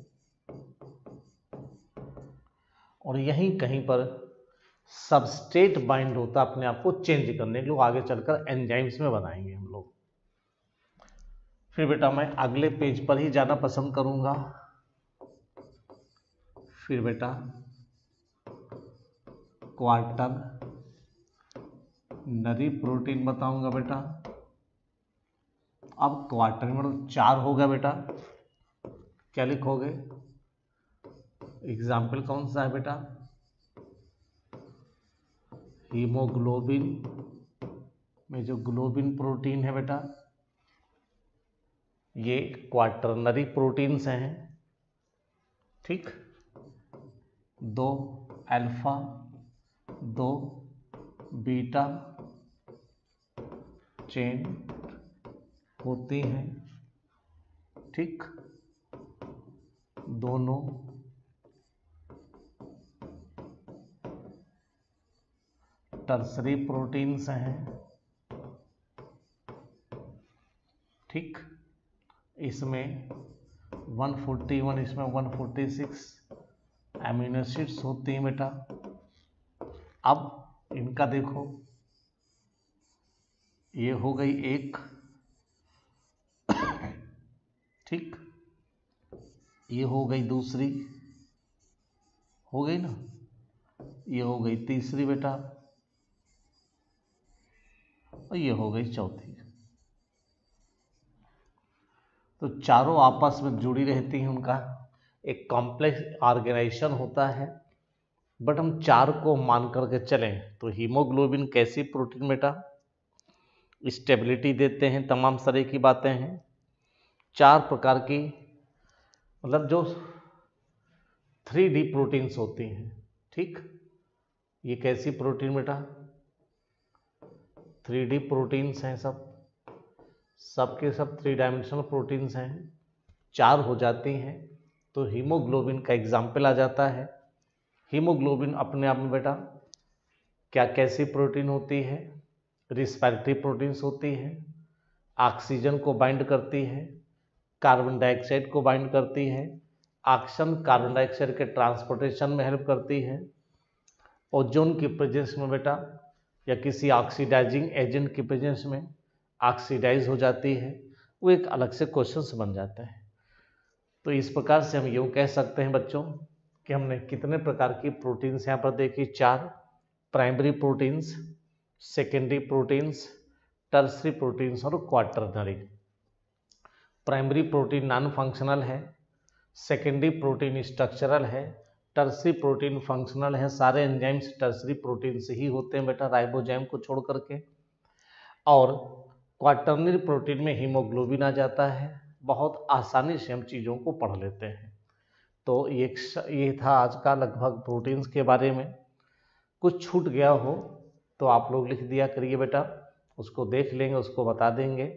और यहीं कहीं पर सबस्ट्रेट बाइंड होता अपने आप को चेंज करने के लिए, आगे चलकर एंजाइम्स में बनाएंगे हम लोग। फिर बेटा मैं अगले पेज पर ही जाना पसंद करूंगा। फिर बेटा क्वार्टर नरी प्रोटीन बताऊंगा बेटा। अब क्वार्टर मतलब चार हो गया बेटा, क्या लिखोगे? एग्जाम्पल कौन सा है बेटा? हीमोग्लोबिन में जो ग्लोबिन प्रोटीन है बेटा, ये क्वार्टरनरी प्रोटीन्स हैं। ठीक, दो अल्फा दो बीटा चेन होती हैं। ठीक, दोनों टर्सरी प्रोटीन्स हैं। ठीक, इसमें एक सौ इकतालीस, इसमें एक सौ छियालीस अमीनो एसिड्स होती हैं बेटा। अब इनका देखो, ये हो गई एक, ठीक, ये हो गई दूसरी, हो गई ना, ये हो गई तीसरी बेटा, और ये हो गई चौथी। तो चारों आपस में जुड़ी रहती हैं, उनका एक कॉम्प्लेक्स ऑर्गेनाइजेशन होता है। बट हम चार को मान करके चलें तो हीमोग्लोबिन कैसी प्रोटीन बेटा? स्टेबिलिटी देते हैं, तमाम तरह की बातें हैं। चार प्रकार की, मतलब जो थ्री डी प्रोटीन्स होती हैं। ठीक, ये कैसी प्रोटीन बेटा? थ्री डी प्रोटीन्स हैं, सब सबके सब थ्री डायमेंशनल प्रोटीन्स हैं। चार हो जाती हैं तो हीमोग्लोबिन का एग्जाम्पल आ जाता है। हीमोग्लोबिन अपने आप में बेटा क्या कैसी प्रोटीन होती है? रिस्पायरेटरी प्रोटीन्स होती है, ऑक्सीजन को बाइंड करती है, कार्बन डाइऑक्साइड को बाइंड करती है, ऑक्सीजन कार्बन डाइऑक्साइड के ट्रांसपोर्टेशन में हेल्प करती है। ओजोन की प्रेजेंस में बेटा या किसी ऑक्सीडाइजिंग एजेंट की प्रेजेंस में ऑक्सीडाइज हो जाती है। वो एक अलग से क्वेश्चन बन जाता है। तो इस प्रकार से हम यूँ कह सकते हैं बच्चों कि हमने कितने प्रकार की प्रोटीन्स यहाँ पर देखी? चार। Primary proteins, secondary proteins, tertiary proteins और quaternary. Primary protein non functional है, सेकेंडरी प्रोटीन स्ट्रक्चरल है, टर्सरी प्रोटीन फंक्शनल है। सारे एंजाइम्स टर्सरी प्रोटीन से ही होते हैं बेटा, राइबोजाइम को छोड़ करके। और क्वार्टरनरी प्रोटीन में हीमोग्लोबिन आ जाता है। बहुत आसानी से हम चीज़ों को पढ़ लेते हैं। तो ये ये था आज का लगभग प्रोटीन्स के बारे में। कुछ छूट गया हो तो आप लोग लिख दिया करिए बेटा, उसको देख लेंगे, उसको बता देंगे।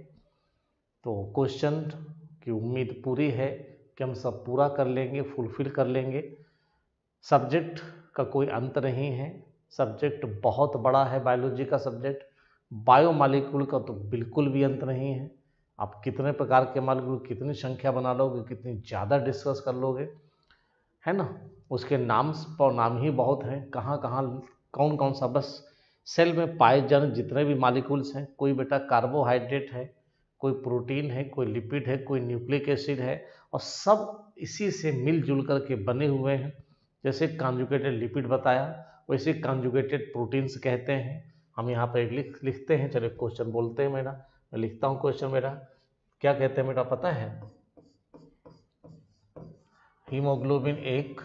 तो क्वेश्चन की उम्मीद पूरी है कि हम सब पूरा कर लेंगे, फुलफिल कर लेंगे। सब्जेक्ट का कोई अंत नहीं है, सब्जेक्ट बहुत बड़ा है बायोलॉजी का सब्जेक्ट। बायोमॉलिक्यूल का तो बिल्कुल भी अंत नहीं है। आप कितने प्रकार के मॉलिक्यूल, कितनी संख्या बना लोगे, कितनी ज़्यादा डिस्कस कर लोगे, है ना। उसके नाम पर नाम ही बहुत हैं, कहाँ कहाँ कौन कौन सा, बस सेल में पाए जाने जितने भी मॉलिक्यूल्स हैं, कोई बेटा कार्बोहाइड्रेट है, कोई प्रोटीन है, कोई लिपिड है, कोई न्यूक्लिक एसिड है, और सब इसी से मिलजुल कर के बने हुए हैं। जैसे कॉन्जुगेटेड लिपिड बताया, वैसे कॉन्जुगेटेड प्रोटीन्स कहते हैं। हम यहाँ पर लिख लिखते हैं, चलिए क्वेश्चन बोलते हैं मेरा, मैं लिखता हूँ क्वेश्चन मेरा। क्या कहते हैं बेटा पता है? हीमोग्लोबिन एक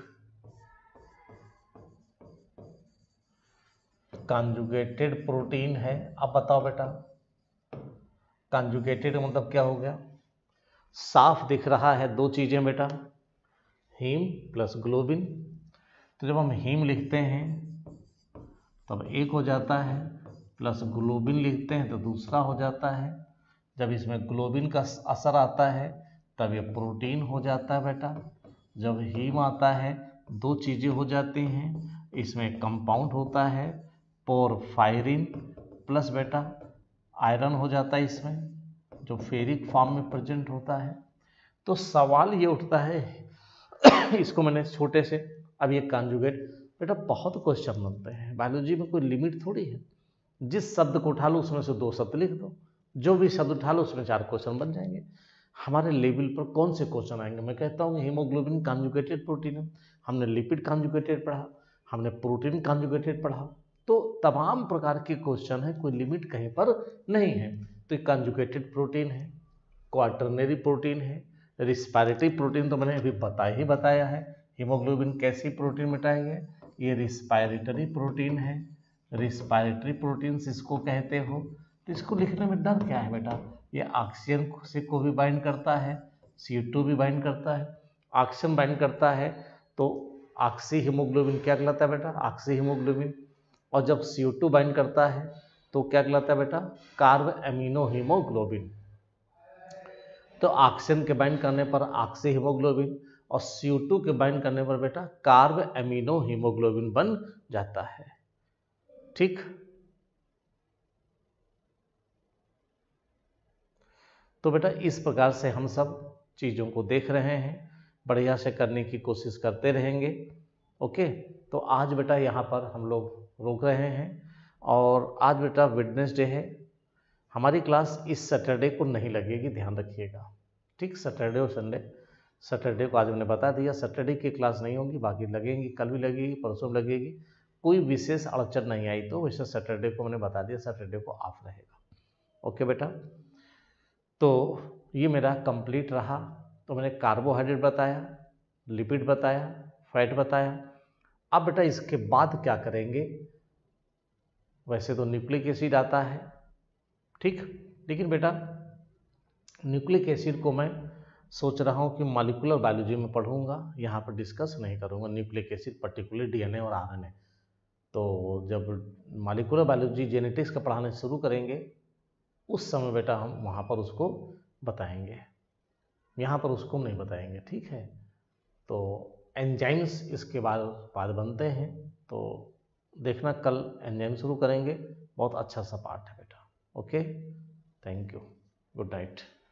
कॉन्जुगेटेड प्रोटीन है। अब बताओ बेटा, कॉन्जुगेटेड मतलब क्या हो गया? साफ दिख रहा है दो चीजें बेटा, हीम प्लस ग्लोबिन। तो जब हम हीम लिखते हैं तब एक हो जाता है, प्लस ग्लोबिन लिखते हैं तो दूसरा हो जाता है। जब इसमें ग्लोबिन का असर आता है तब ये प्रोटीन हो जाता है बेटा। जब हीम आता है दो चीज़ें हो जाती हैं, इसमें कंपाउंड होता है पोरफायरिन प्लस बेटा आयरन हो जाता है इसमें, जो फेरिक फॉर्म में प्रेजेंट होता है। तो सवाल ये उठता है इसको मैंने छोटे से, अब ये कॉन्जुगेट बेटा बहुत क्वेश्चन बनते हैं बायोलॉजी में, कोई लिमिट थोड़ी है। जिस शब्द को उठा लो उसमें से दो शब्द लिख दो, जो भी शब्द उठा लो उसमें चार क्वेश्चन बन जाएंगे। हमारे लेवल पर कौन से क्वेश्चन आएंगे। मैं कहता हूँ हीमोग्लोबिन कॉन्जुगेटेड प्रोटीन है, हमने लिपिड कॉन्जुगेटेड पढ़ा, हमने प्रोटीन कॉन्जुगेटेड पढ़ा, तो तमाम प्रकार के क्वेश्चन है, कोई लिमिट कहीं पर नहीं है। तो कॉन्जुगेटेड प्रोटीन है, क्वार्टरनरी प्रोटीन है, रिस्पायरेटरी प्रोटीन तो मैंने अभी बता ही बताया है। हीमोग्लोबिन कैसी प्रोटीन मिटाएंगे, ये रिस्पायरेटरी प्रोटीन है, रिस्पायरेटरी प्रोटीन्स इसको कहते हो। तो इसको लिखने में डर क्या है बेटा, ये ऑक्सीजन से को भी बाइंड करता है, सी टू भी बाइंड करता है। ऑक्सीजन बाइंड करता है तो ऑक्सी हीमोग्लोबिन क्या कहलाता है बेटा, ऑक्सी हीमोग्लोबिन। और जब सी टू बाइंड करता है तो क्या कहलाता है बेटा, कार्ब एमिनो हीमोग्लोबिन। तो ऑक्सीजन के बाइंड करने पर ऑक्सी हीमोग्लोबिन और सी टू के बाइंड करने पर बेटा कार्ब एमिनो हीमोग्लोबिन बन जाता है। ठीक, तो बेटा इस प्रकार से हम सब चीज़ों को देख रहे हैं, बढ़िया से करने की कोशिश करते रहेंगे। ओके, तो आज बेटा यहाँ पर हम लोग रोक रहे हैं। और आज बेटा वेडनेसडे है, हमारी क्लास इस सैटरडे को नहीं लगेगी, ध्यान रखिएगा। ठीक, सैटरडे और संडे, सैटरडे को आज मैंने बता दिया सैटरडे की क्लास नहीं होगी, बाकी लगेंगी, कल भी लगेगी, परसों भी लगेगी, कोई विशेष अड़चन नहीं आई तो वैसे सैटरडे को मैंने बता दिया, सैटरडे को ऑफ रहेगा। ओके बेटा, तो ये मेरा कंप्लीट रहा। तो मैंने कार्बोहाइड्रेट बताया, लिपिड बताया, फैट बताया। अब बेटा इसके बाद क्या करेंगे, वैसे तो न्यूक्लिक एसिड आता है, ठीक, लेकिन बेटा न्यूक्लिक एसिड को मैं सोच रहा हूँ कि मॉलिक्यूलर बायोलॉजी में पढ़ूंगा, यहाँ पर डिस्कस नहीं करूँगा न्यूक्लिक एसिड, पर्टिकुलर डीएनए और आरएनए। तो जब मॉलिक्यूलर बायोलॉजी जेनेटिक्स का पढ़ाने शुरू करेंगे उस समय बेटा हम वहाँ पर उसको बताएंगे, यहाँ पर उसको नहीं बताएंगे। ठीक है, तो एंजाइम्स इसके बाद बाद बनते हैं, तो देखना कल एंजाइम शुरू करेंगे, बहुत अच्छा सा पार्ट है बेटा। Okay, thank you, good night.